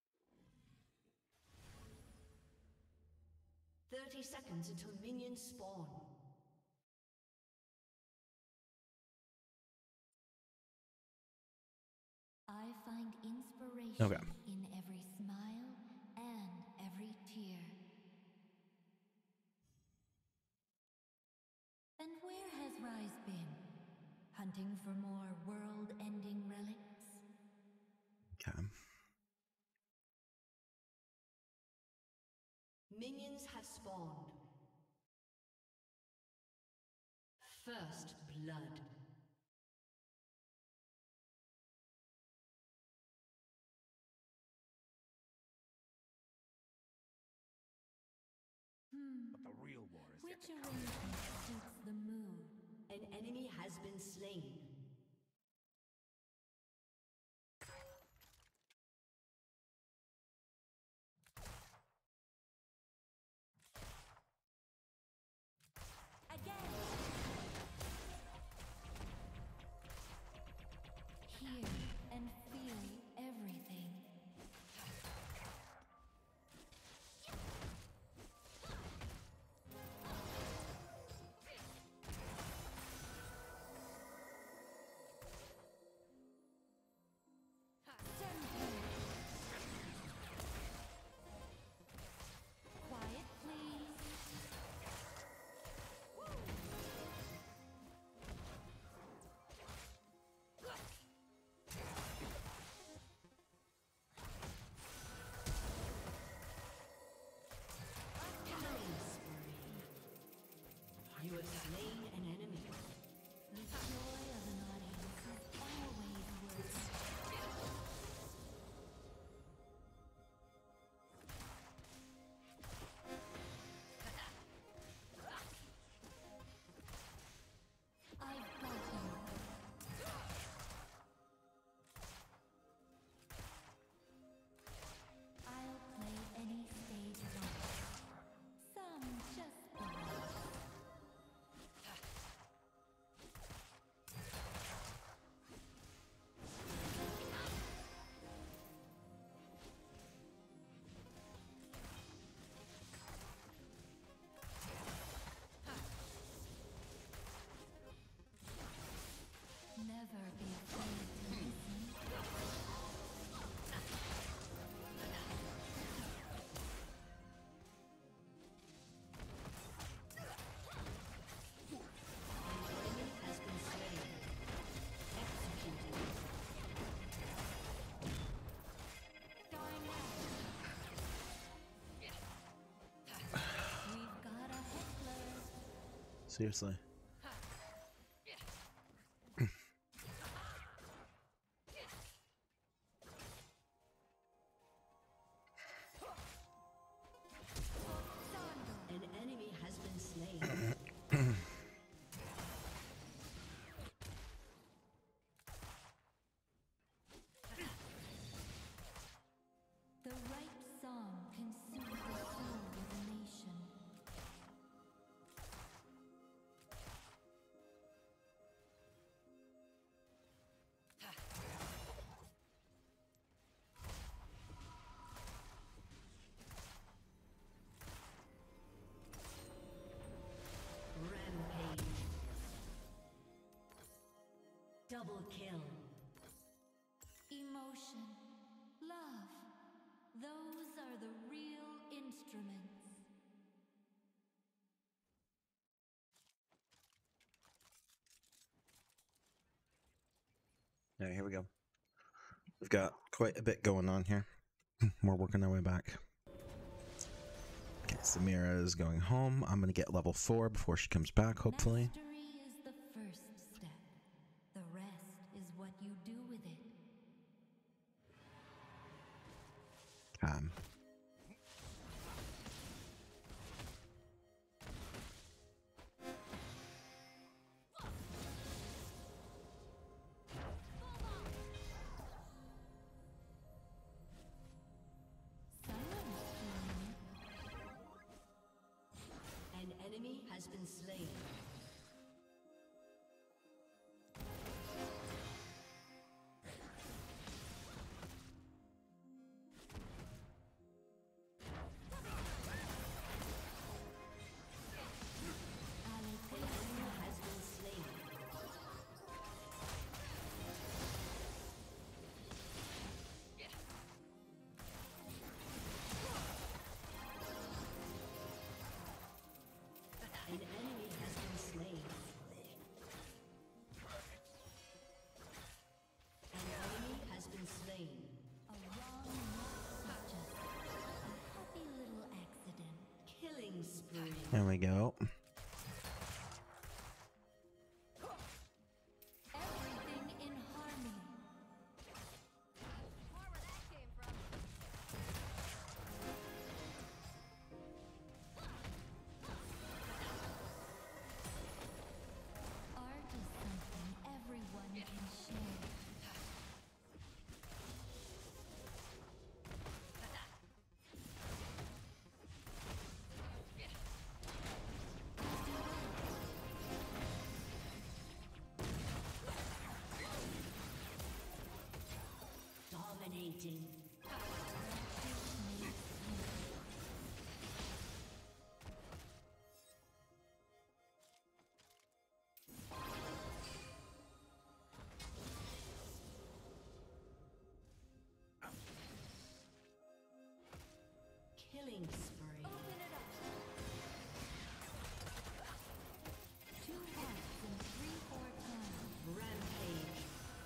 seconds until minions spawn. I find inspiration Okay. in every smile and every tear. And where has Rise been? Hunting for more world-ending relics? Okay. Minions have spawned. First blood. Hmm. But the real war is yet Which to come. arrangement suits the mood? An enemy has been slain. Again! Hear and feel everything. Quiet, please. Killing spree. You have slain an enemy. The joy of an audience is always worth it. I've got you. I'll play any stage once. Some just the once. Never be afraid to listen. Enemy has been slain. Executed. Going out. We've got a heckler. Seriously. An enemy has been slain. The right song can soothe the soul of a nation. Rampage. Double kill. Emotion, love, those are the real instruments. Alright, here we go. We've got quite a bit going on here. We're working our way back. Okay, Samira is going home. I'm gonna get level four before she comes back, hopefully. Mastery is the first step. The rest is what you do with it. Um, Someone's feeling An enemy has been slain. go. Everything in harmony. More where that came from. Art is something everyone can share. Dominating. Killing spree. Open it up. Two hearts and three four times. Rampage.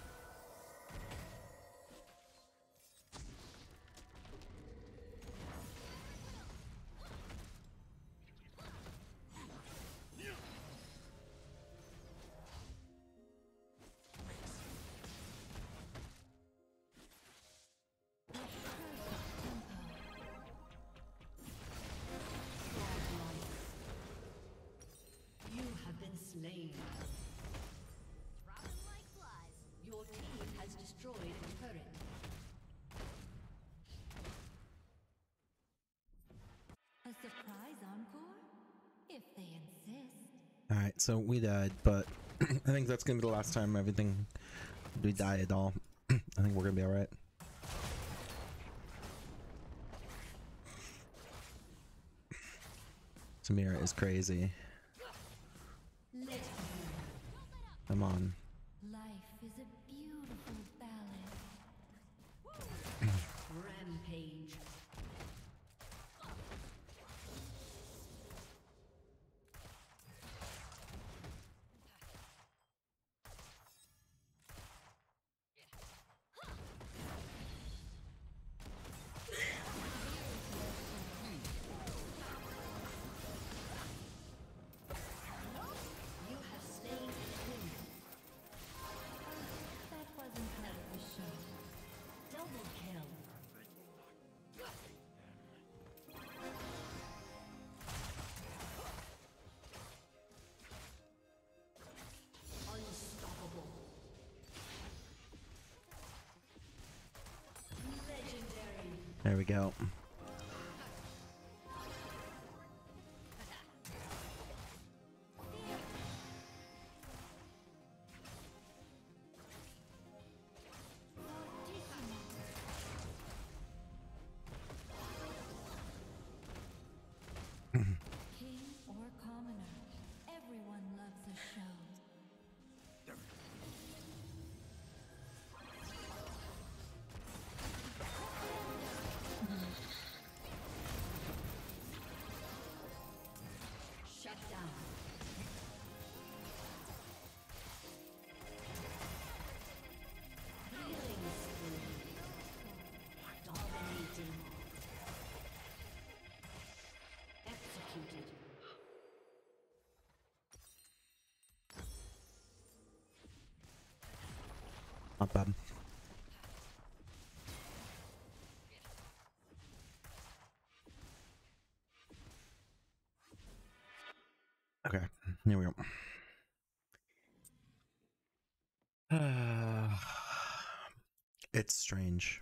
You have been slain. Dropping like flies. Your team has destroyed a turret. A surprise encore? If they insist. Alright, so we died, but I think that's gonna be the last time everything we die at all. I think we're gonna be alright. Samira is crazy. Come on. Life is a beautiful ballad. Rampage. You have slain him. That wasn't part of the show. Double kill. Unstoppable. Legendary. There we go. King or commoner, everyone loves a show. Shut down. Killing spree. Dominating. Executed. Not bad. Okay, here we go. Uh, it's strange.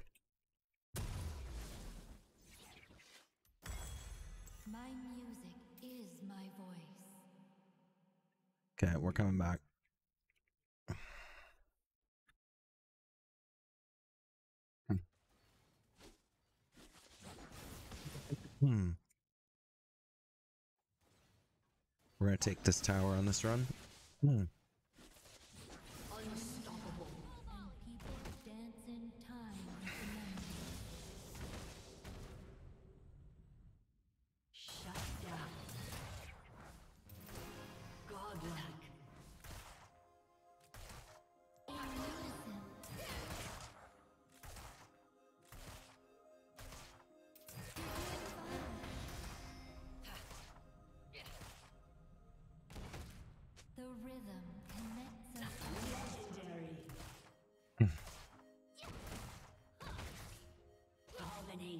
My music is my voice. Okay, we're coming back. Hmm. Hmm. We're gonna take this tower on this run. Hmm. Unstoppable. And people dance in time with the memory. Shut down. Godlike. In unison.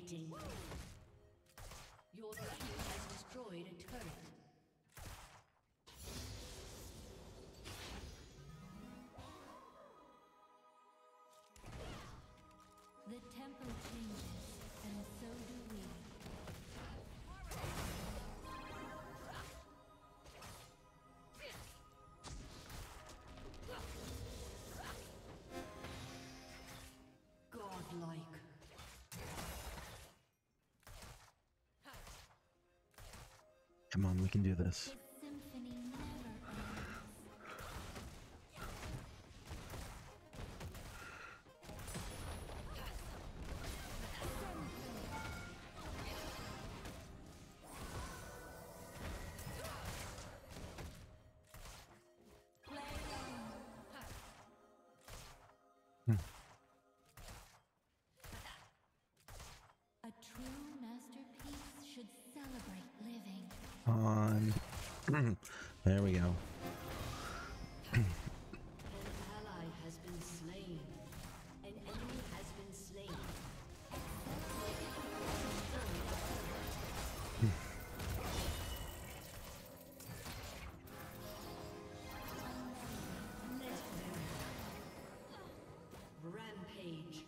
Dominating. Your team has destroyed a turret. The tempo changes, and so do we. Godlike. Come on, we can do this. The symphony never ends. A true masterpiece should celebrate living. On. There we go. An ally has been slain. An enemy has been slain. Legendary. Rampage.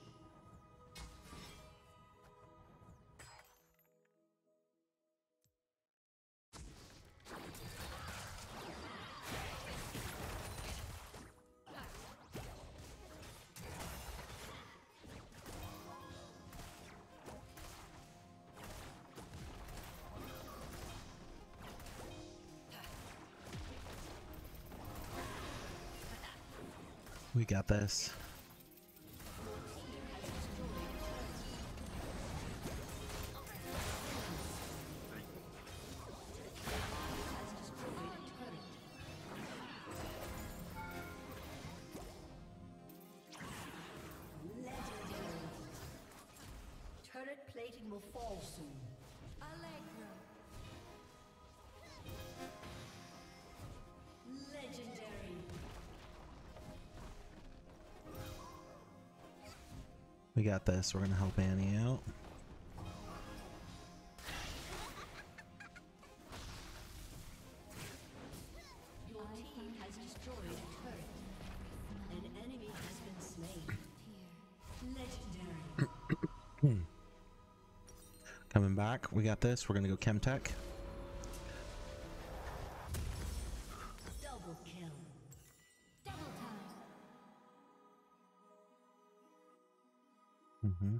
We got this. Turret plating will fall soon. Allegro. Legendary. We got this. We're gonna help Annie out. Your team has destroyed a turret. An enemy has been slain. Legendary. Coming back. We got this. We're gonna go Chemtech. Double kill. Double time. Mm-hmm.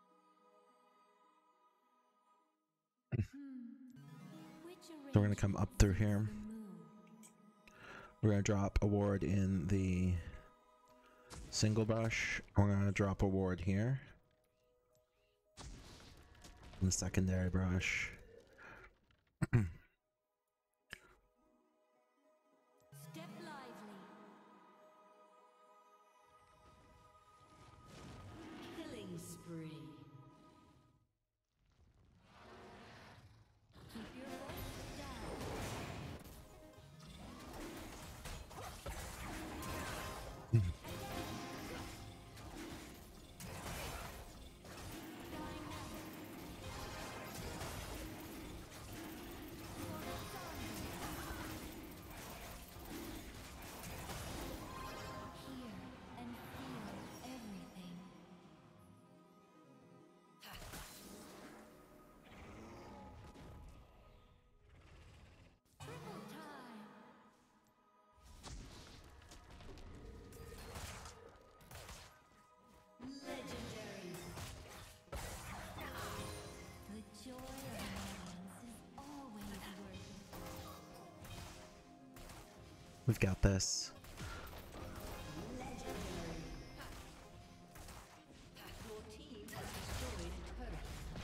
Which So we're gonna come up through here. We're gonna drop a ward in the single brush. We're gonna drop a ward here in the secondary brush. Step lively. Killing spree. Keep your voice down. Hear and feel everything. Triple time. Legendary. The joy of alliance is always worth it. We've got this. Legendary. Your team has destroyed a turret.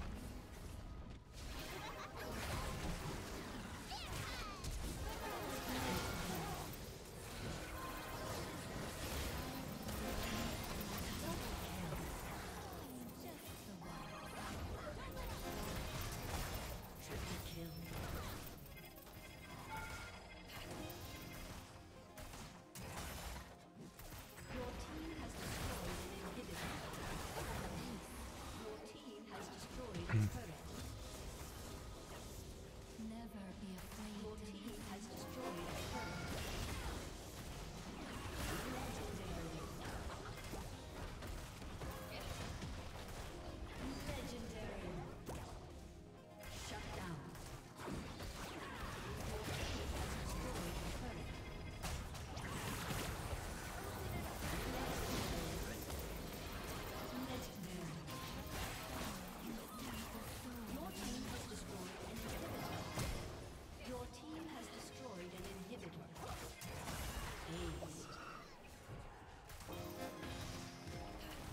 Just the one. Triple kill.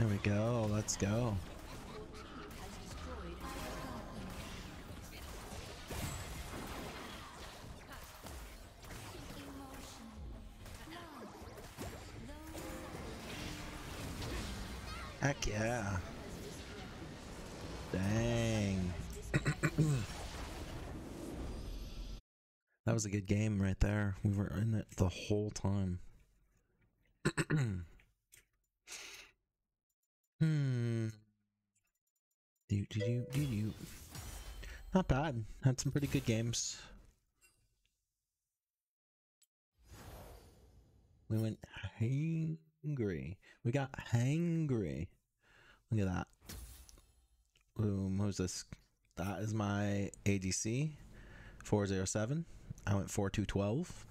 There we go. Let's go. Heck yeah. Dang. That was a good game right there. We were in it the whole time. Hmm. Do do do do do. Not bad. Had some pretty good games. We went hangry. We got hangry. Look at that. Boom. Who's this? That is my A D C. four oh seven. I went four two twelve.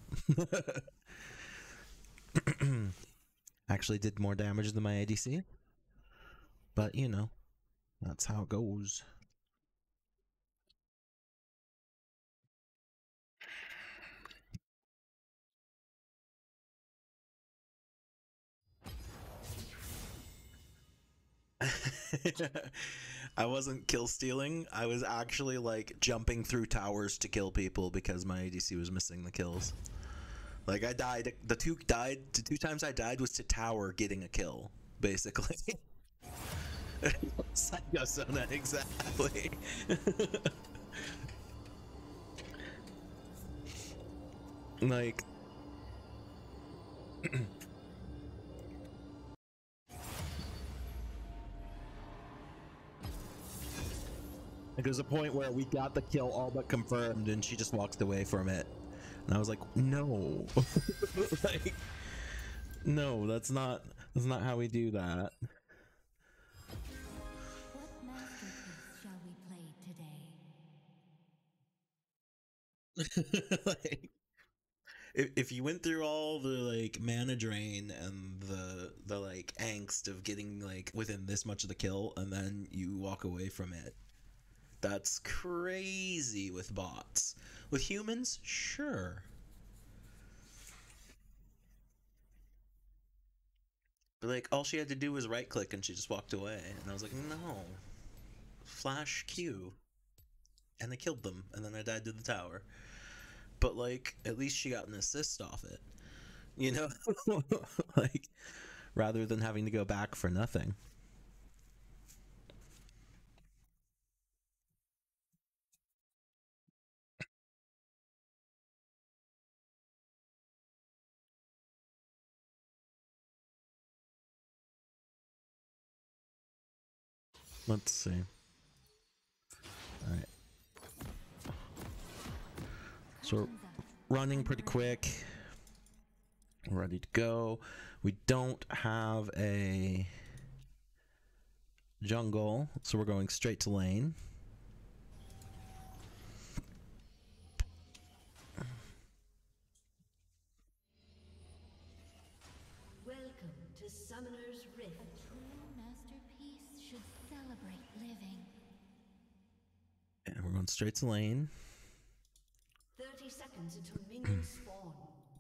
Actually did more damage than my A D C. But, you know, that's how it goes. I wasn't kill stealing. I was actually like jumping through towers to kill people because my A D C was missing the kills. Like I died, the two died, the two times I died was to tower getting a kill, basically. Psycho Sona, exactly. Like Like, there's a point where we got the kill all but confirmed and she just walked away from it. And I was like, no. Like, no, that's not, that's not how we do that. What masterpiece shall we play today? Like, if, if you went through all the like mana drain and the the like angst of getting like within this much of the kill and then you walk away from it, that's crazy with bots. With humans, sure. But like all she had to do was right click and she just walked away and I was like, no. Flash Q. And I killed them and then I died to the tower. But like at least she got an assist off it. You know? Like rather than having to go back for nothing. Let's see. Alright. So we're running pretty quick. We're ready to go. We don't have a jungle, so we're going straight to lane. Welcome to Summoner's Rift. A true masterpiece should celebrate living. And we're going straight to lane. thirty seconds until minions spawn.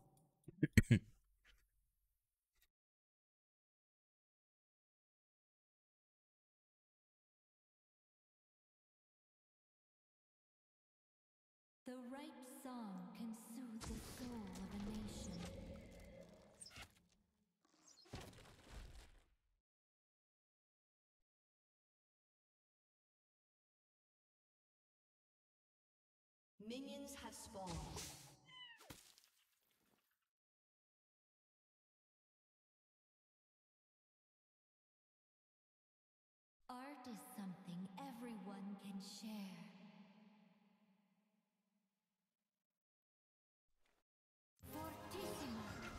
The right song can soothe the soul of a nation. Minions have spawned. Art is something everyone can share. Fortissimo!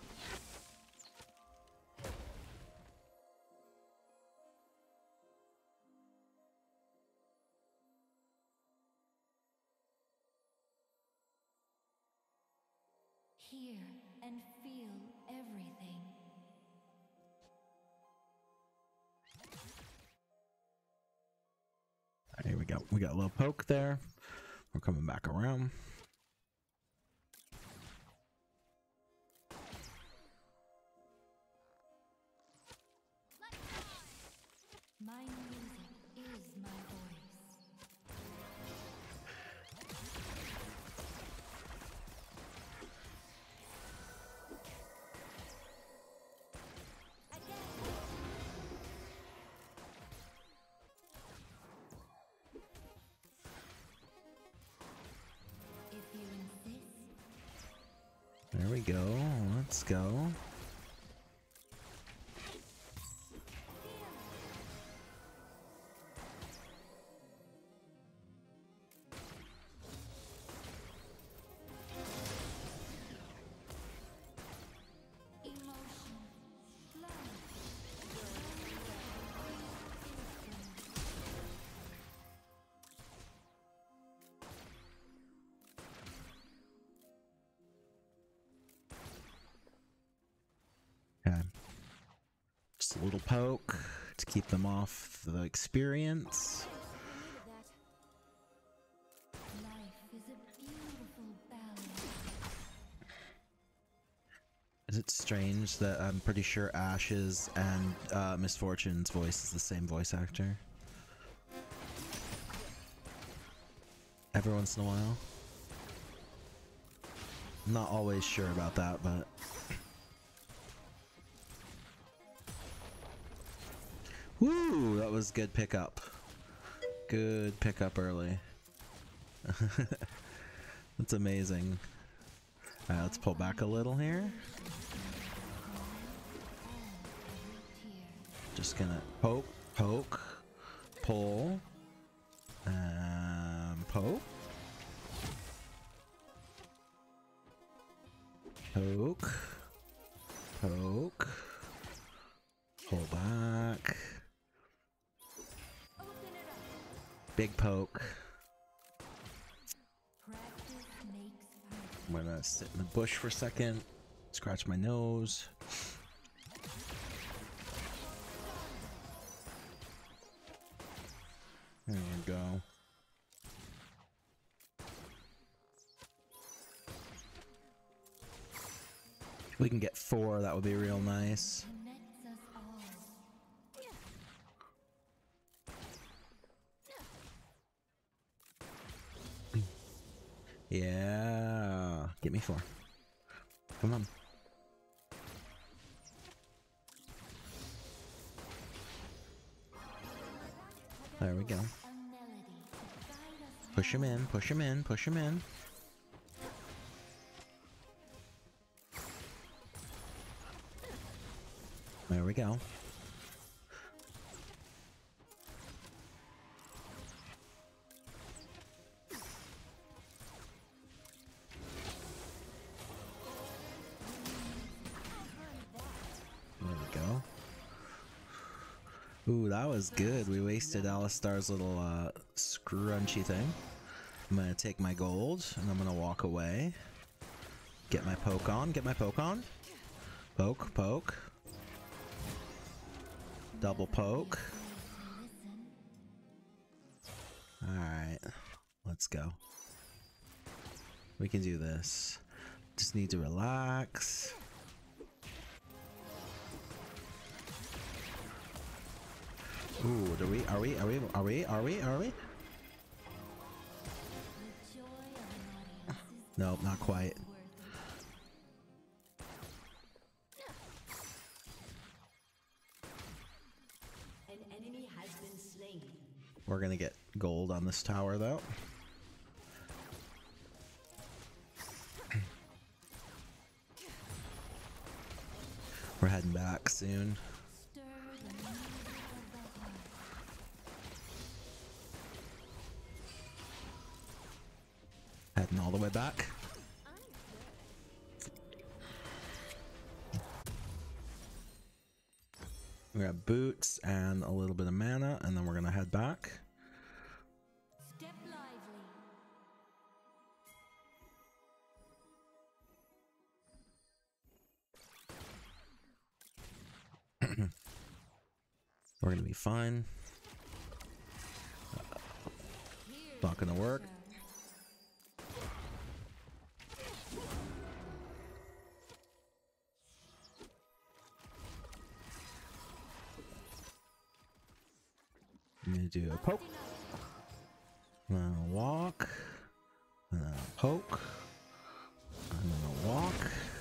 Hear and feel everything. Here we go. We got a little poke there. We're coming back around. My music is my voice. If you insist. There we go. Let's go. Emotion. Love. Okay. Just a little poke to keep them off the experience. Life is a beautiful balance. Is it strange that I'm pretty sure Ash's and uh, Miss Fortune's voice is the same voice actor? Every once in a while. I'm not always sure about that, but... Woo! That was good pickup. Good pickup early. That's amazing. Alright, let's pull back a little here. Just gonna poke, poke, pull, um, poke, poke, poke, pull back, big poke. Practice makes perfect. I'm gonna sit in the bush for a second, scratch my nose. There we go. If we can get four, that would be real nice. Connects us all. Yeah, get me four. Come on. There we go. A melody to guide us Push him in, push him in, push him in. There we go. There we go. Ooh, that was good. We wasted Alistar's little uh, scrunchy thing. I'm gonna take my gold and I'm gonna walk away. Get my poke on, get my poke on. Poke, poke. Double poke. Alright, let's go. We can do this. Just need to relax. Ooh, do we, are we, are we, are we, are we, are we? the joy of an audience is Nope, not quite. worth it. An enemy has been slain. We're gonna get gold on this tower though. We're heading back soon. Stir the music of the heart. Heading all the way back. We got boots and a little bit of mana, and then we're gonna head back. Step lively. We're gonna be fine. Not gonna work. I'm gonna do a poke. I'm gonna walk. I'm gonna poke. I'm gonna walk.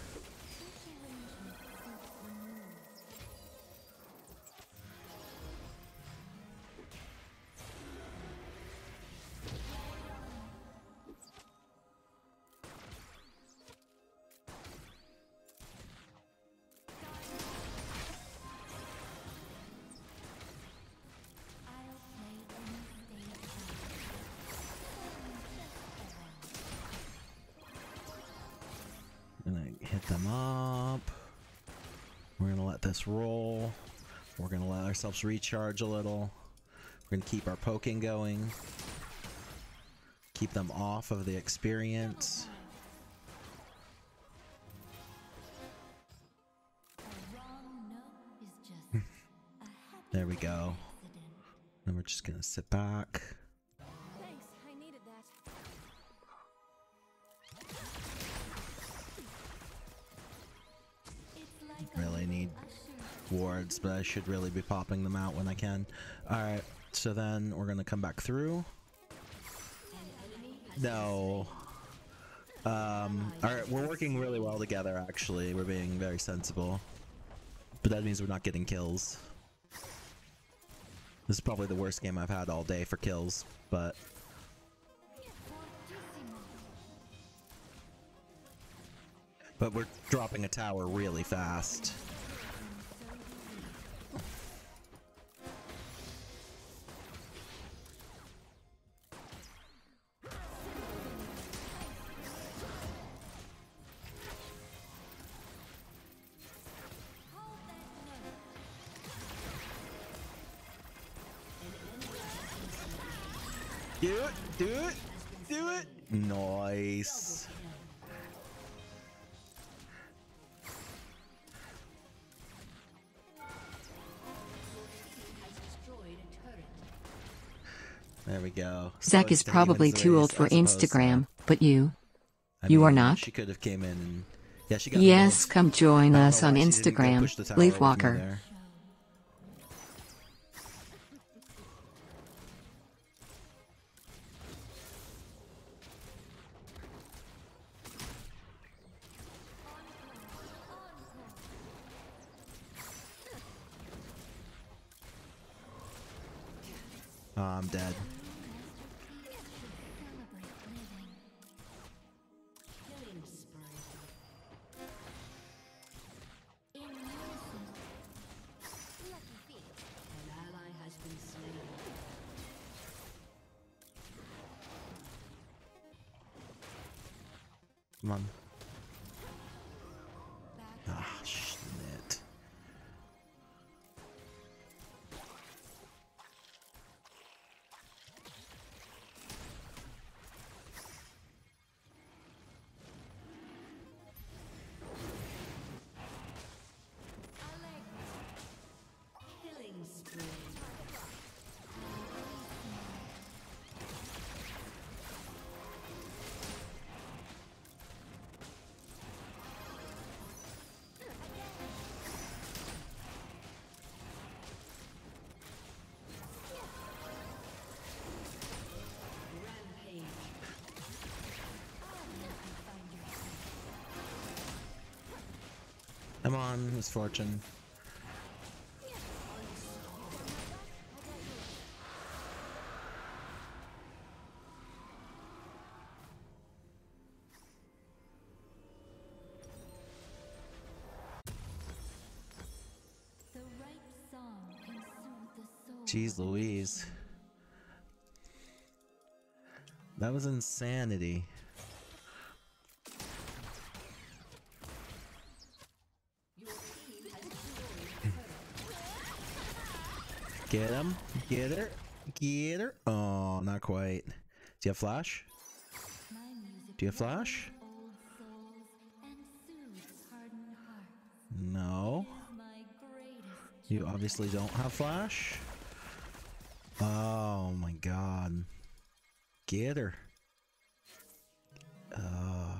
Gonna hit them up. We're gonna let this roll. We're gonna let ourselves recharge a little. We're gonna keep our poking going. Keep them off of the experience. There we go. And we're just gonna sit back. Thanks, I needed that. Really need wards, but I should really be popping them out when I can. Alright, so then we're gonna come back through. No. Um, alright, we're working really well together, actually. We're being very sensible. But that means we're not getting kills. This is probably the worst game I've had all day for kills, but... But we're dropping a tower really fast. Do it! Do it! Do it! Nice. There we go. Zach So is it's the probably Demon's too Race old for as opposed to- Instagram, but you? I You are mean, not? She could have came in and yeah, she got me Yes, both. come join I don't us know on why she didn't go Instagram, push the tower with me Leafwalker. there. Oh, I'm dead. Killing spree. An ally has been slain. Come on. Ah, shit. Killing spree. Rampage. Come on, misfortune. The right song can soothe the soul. Jeez Louise. That was insanity. Get him. Get her. Get her. Oh, not quite. Do you have flash? My music Do you have flash? old souls and soothes hardened hearts. No. My greatest You obviously don't have flash. Oh my god. Get her. Uh.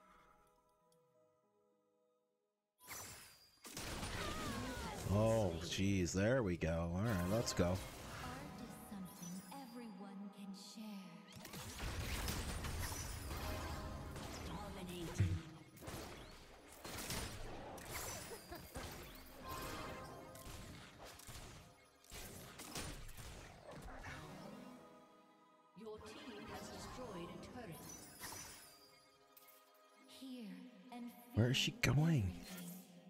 Oh, Jeez, there we go. All right, let's go. Art is something everyone can share. Dominating. Your team has destroyed a turret. Hear and Where is she feel going? everything.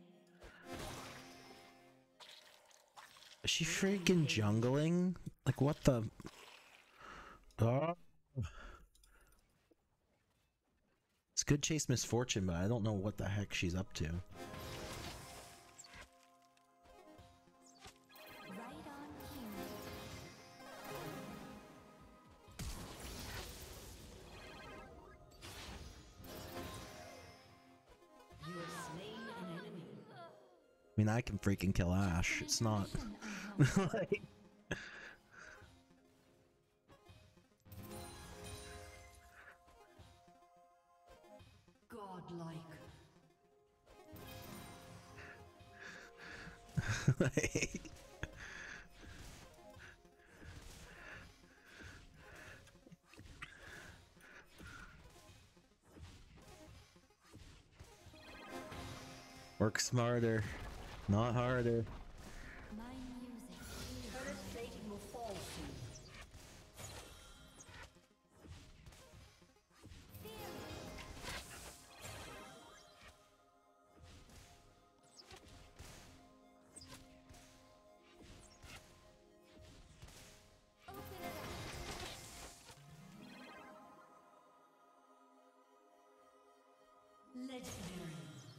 Is she freaking jungling? Like, what the? Oh. It's good chase misfortune, but I don't know what the heck she's up to. Right on cue. You have slain an enemy. I mean, I can freaking kill Ash. It's not. Mission, I hope. like, Godlike. like work smarter, not harder. My music is Turret plating will fall soon. open it up. Legendary.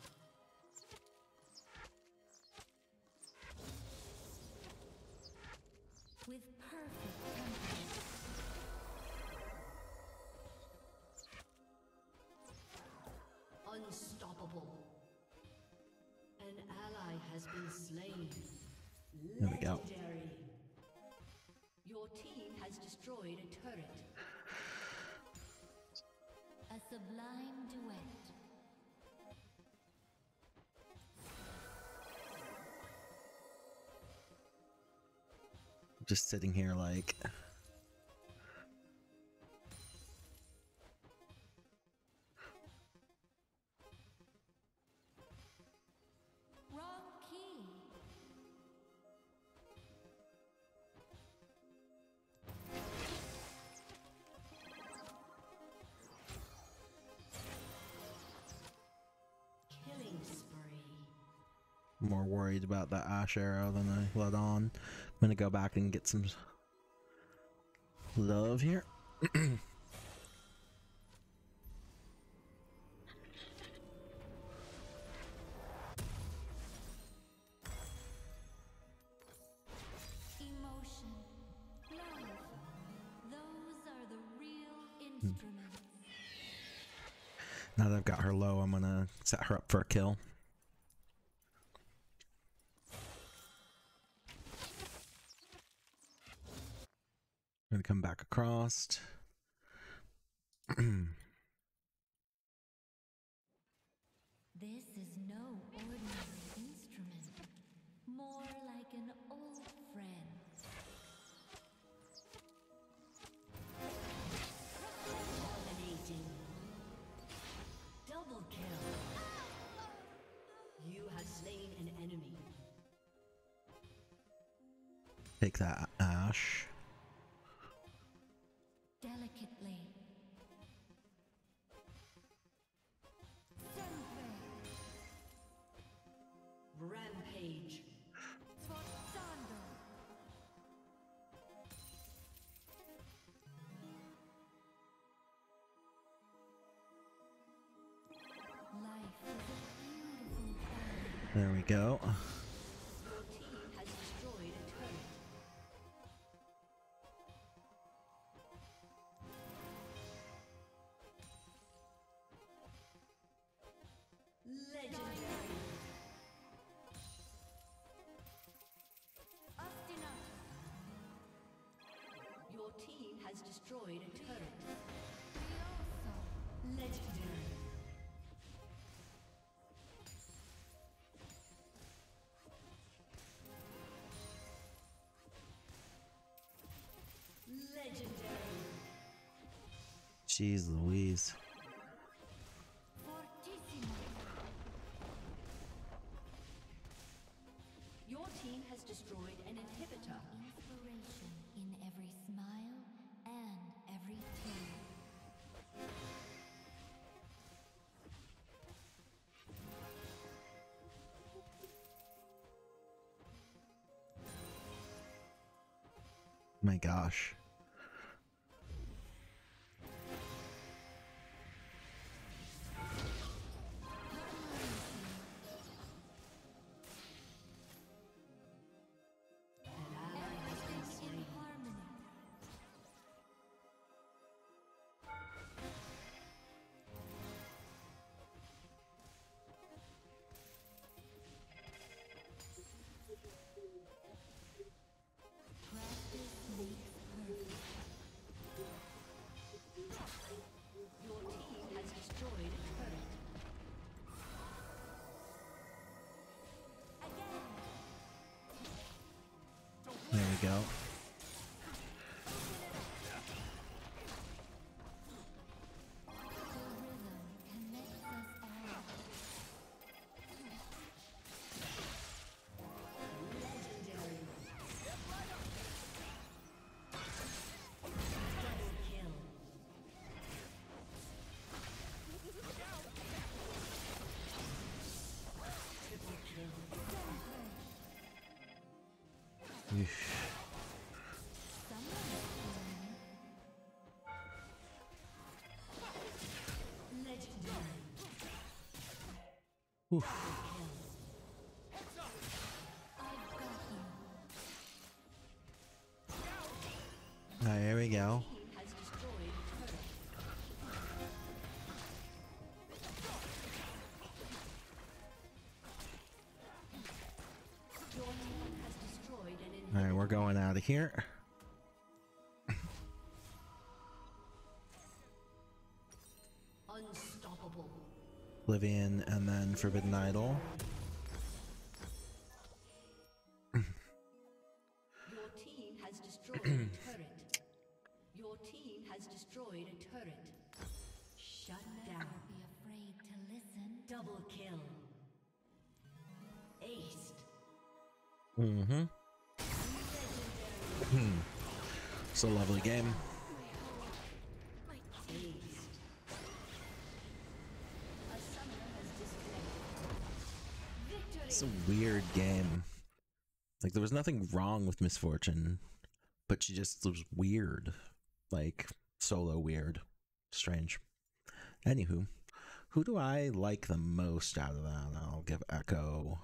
With perfect tempo. Unstoppable. An ally has been slain. There we go. Legendary. Your team has destroyed a turret. A sublime duet. Just sitting here like. Wrong key. Killing spree. More worried about that Ash arrow than I let on. I'm gonna go back and get some love here. Emotion. Love. Those are the real instruments. Now that I've got her low, I'm gonna set her up for a kill. I'm gonna come back across. This is no ordinary instrument. More like an old friend. Dominating. Double kill. You have slain an enemy. Take that, Ash. Delicately. Rampage. Life is a beautiful thing. There we go. Your team has destroyed a turret. Legendary. Ostinato. Your team has destroyed a turret. Rioso. Legendary. Jeez Louise. Fortissimo. Your team has destroyed an inhibitor. Inspiration in every smile and every tear. My gosh. Everything in harmony. Practice makes perfect. Your team has destroyed a turret. There we go. The rhythm connects us all. Eesh. Oof. I've got you. Alright, here we go. Team has destroyed a turret. Your team has destroyed an inhibitor. Alright, we're going out of here. Unstoppable. Oblivion and then Forbidden Idol. Your team has destroyed a turret. Your team has destroyed a turret. Shut down. Never be afraid to listen. Double kill. Aced. Mm-hmm. It's a lovely game. Aced. A summoner has disconnected. Victory. It's a weird game. Like, there was nothing wrong with Misfortune, but she just was weird. Like, solo weird. Strange. Anywho, who do I like the most out of that? I'll give Echo.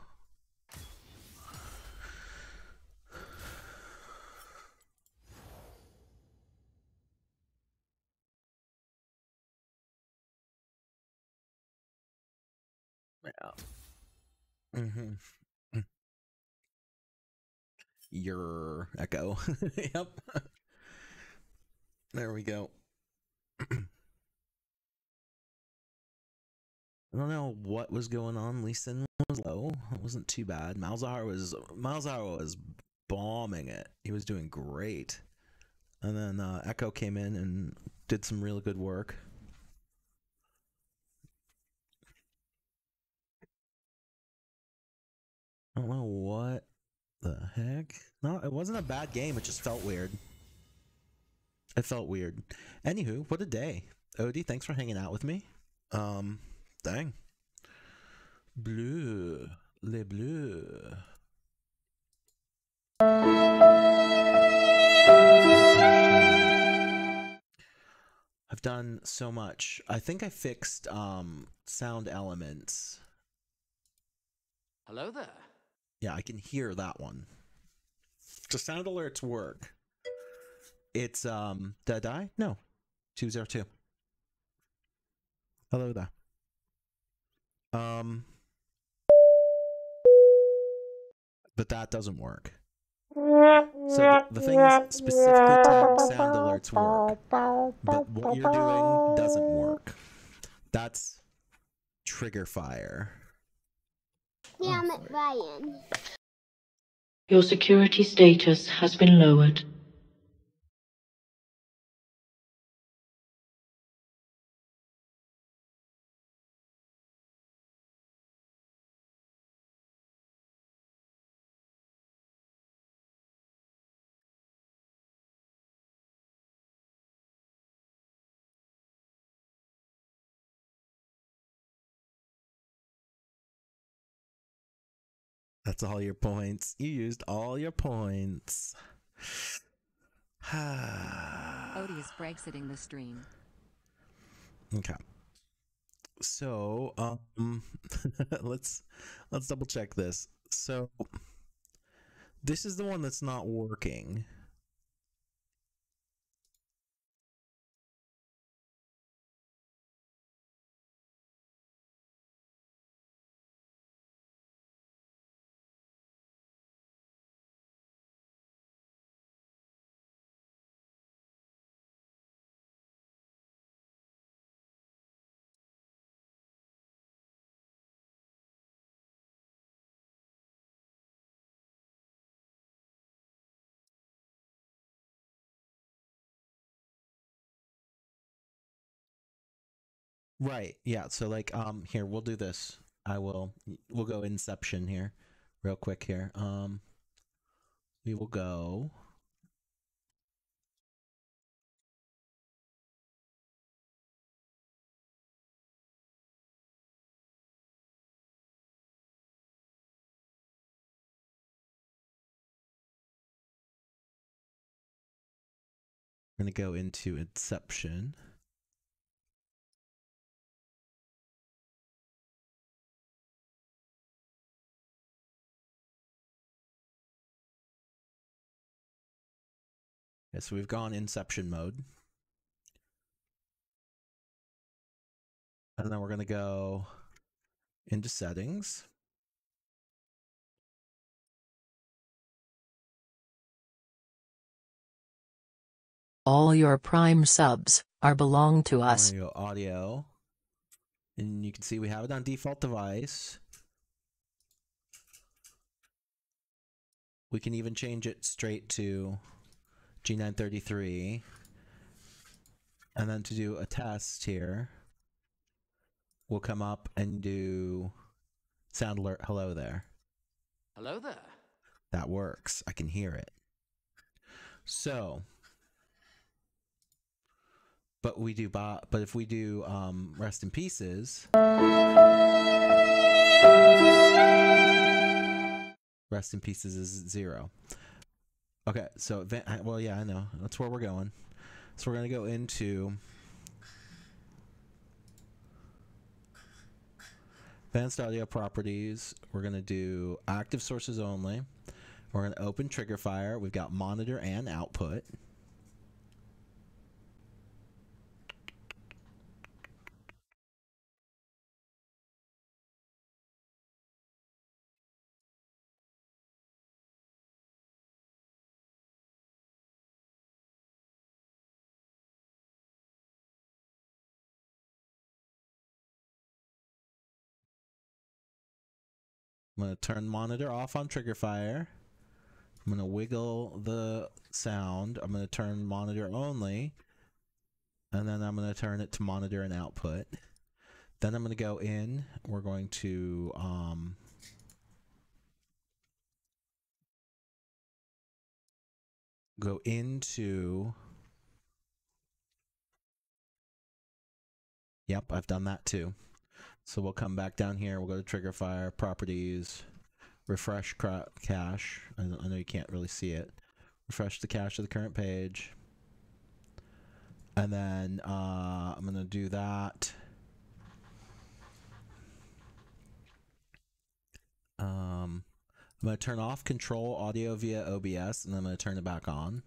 Yeah. Mm-hmm. Your Echo. Yep. There we go. I don't know what was going on. Lee Sin was low. It wasn't too bad. Malzahar was Malzahar was bombing it. He was doing great. And then uh, Echo came in and did some really good work. I don't know what the heck. No, it wasn't a bad game. It just felt weird. It felt weird. Anywho, what a day. Odie, thanks for hanging out with me. Um, dang. Bleu. Les bleus. I've done so much. I think I fixed um sound elements. Hello there. Yeah, I can hear that one. The sound alerts work. It's um did I die? No. two zero two. Hello there. Um but that doesn't work. So the, the things specifically to make sound alerts work, but what you're doing doesn't work. That's trigger fire. Damn it, Ryan. Your security status has been lowered. That's all your points. You used all your points. Odie is Brexiting the stream. Okay. So, um, let's let's double check this. So, this is the one that's not working. Right. Yeah. So like um here we'll do this. I will we'll go Inception here real quick here. Um we will go we're going to go into Inception. Okay, so we've gone Inception mode. And then we're going to go into settings. All your Prime subs are belong to us. There you go, audio. And you can see we have it on default device. We can even change it straight to G nine thirty-three. And then to do a test here, we'll come up and do sound alert hello there. Hello there. That works. I can hear it. So, but we do but if we do um, rest in pieces, rest in pieces is zero. Okay, so well, yeah, I know that's where we're going. So we're gonna go into advanced audio properties. We're gonna do active sources only. We're gonna open Triggerfire. We've got monitor and output. I'm going to turn monitor off on Triggerfire. I'm going to wiggle the sound. I'm going to turn monitor only. And then I'm going to turn it to monitor and output. Then I'm going to go in. We're going to um, go into... Yep, I've done that too. So we'll come back down here. We'll go to Triggerfire, Properties, Refresh Cache. I know you can't really see it. Refresh the cache of the current page. And then uh, I'm going to do that. Um, I'm going to turn off Control Audio via O B S, and then I'm going to turn it back on.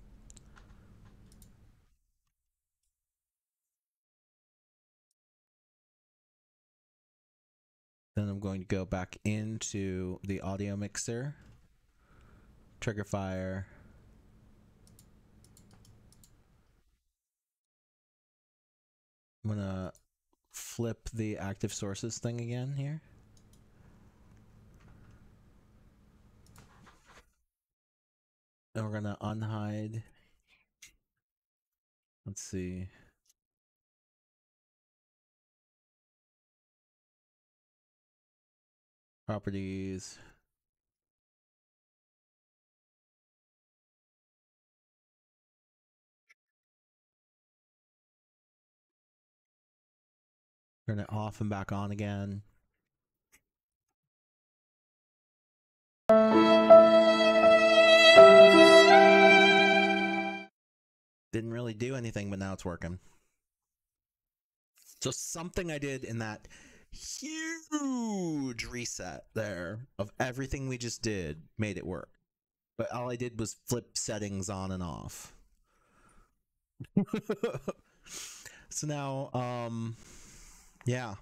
Then I'm going to go back into the audio mixer, Triggerfire, I'm going to flip the active sources thing again here. And we're going to unhide. Let's see. Properties. Turn it off and back on again. Didn't really do anything, but now it's working. So something I did in that huge reset there of everything we just did made it work. But all I did was flip settings on and off. So now, um, yeah.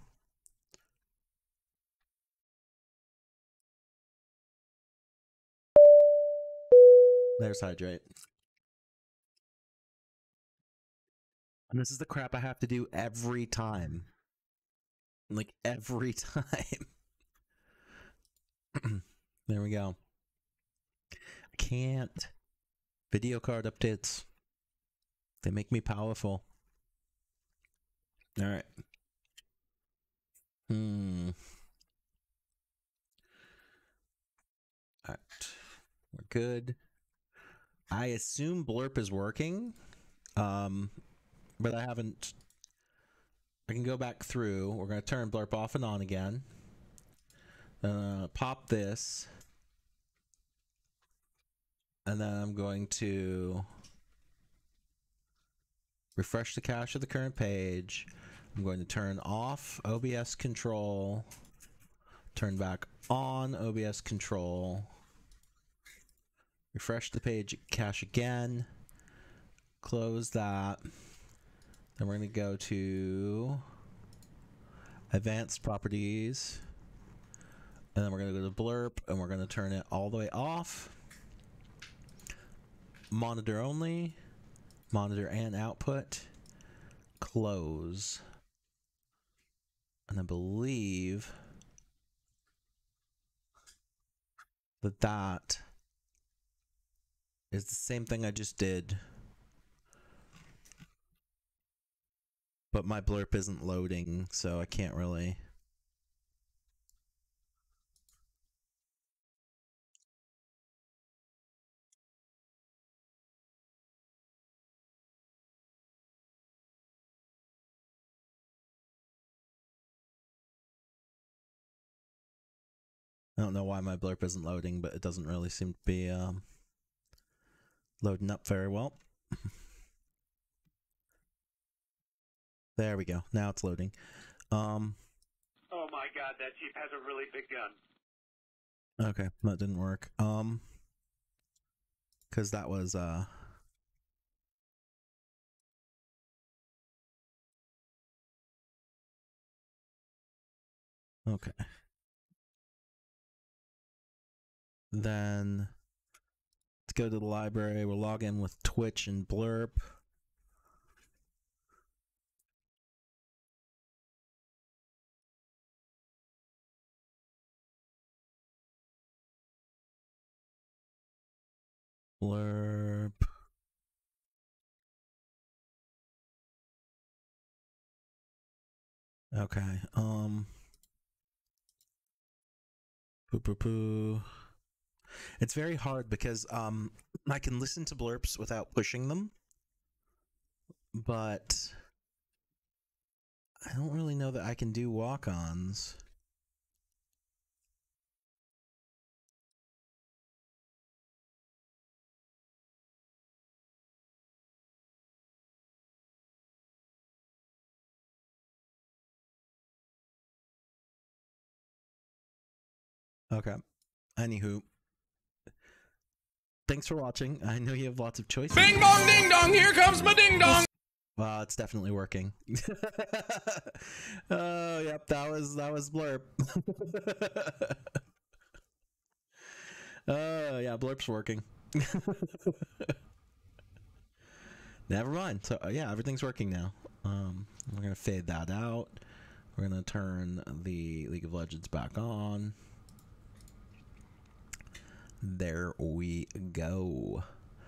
There's Hydrate. And this is the crap I have to do every time. Like, every time. There we go. I can't. Video card updates. They make me powerful. Alright. Hmm. Alright. We're good. I assume Blurp is working. Um... But I haven't. I can go back through. We're going to turn Blurp off and on again. Uh, pop this. And then I'm going to refresh the cache of the current page. I'm going to turn off O B S control. Turn back on O B S control. Refresh the page cache again. Close that. Then we're going to go to Advanced Properties. And then we're going to go to Blurp, and we're going to turn it all the way off. Monitor only. Monitor and output. Close. And I believe that that is the same thing I just did. But my Blurp isn't loading, so I can't really. I don't know why my Blurp isn't loading, but it doesn't really seem to be um, loading up very well. There we go. Now it's loading. Um, oh my god, that Jeep has a really big gun. Okay, that didn't work. Um, because that was, uh... Okay. Then, let's go to the library. We'll log in with Twitch and Blurp. Blurp. Okay, um... Poo poo poo. It's very hard because um, I can listen to Blurps without pushing them, but I don't really know that I can do walk-ons. Okay. Anywho. Thanks for watching. I know you have lots of choices. Bing bong ding dong, here comes my ding dong. Well, it's definitely working. Oh, yep, that was that was Blurp. Oh, yeah, Blurp's working. Never mind. So, uh, yeah, everything's working now. Um, we're gonna fade that out. We're gonna turn the League of Legends back on. There we go.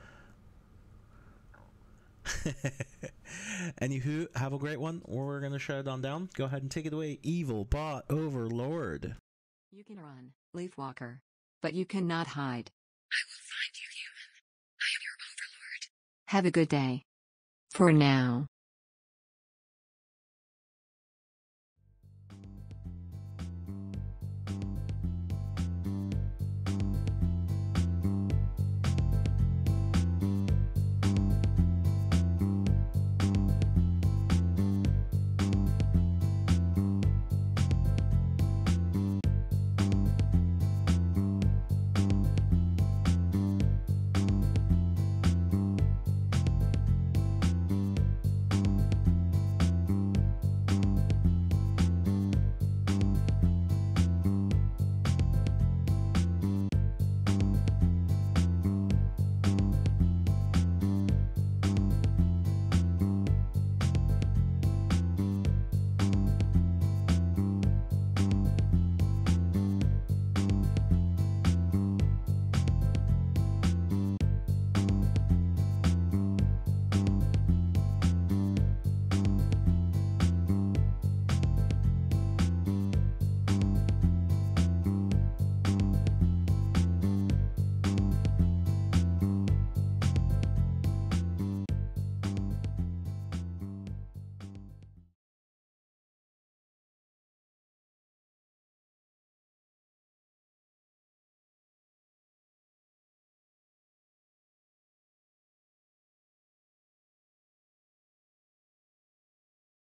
Anywho, have a great one. We're gonna shut it on down. Go ahead and take it away, Evil Bot Overlord. You can run, Leafwalker, but you cannot hide. I will find you, human. I am your overlord. Have a good day. For now.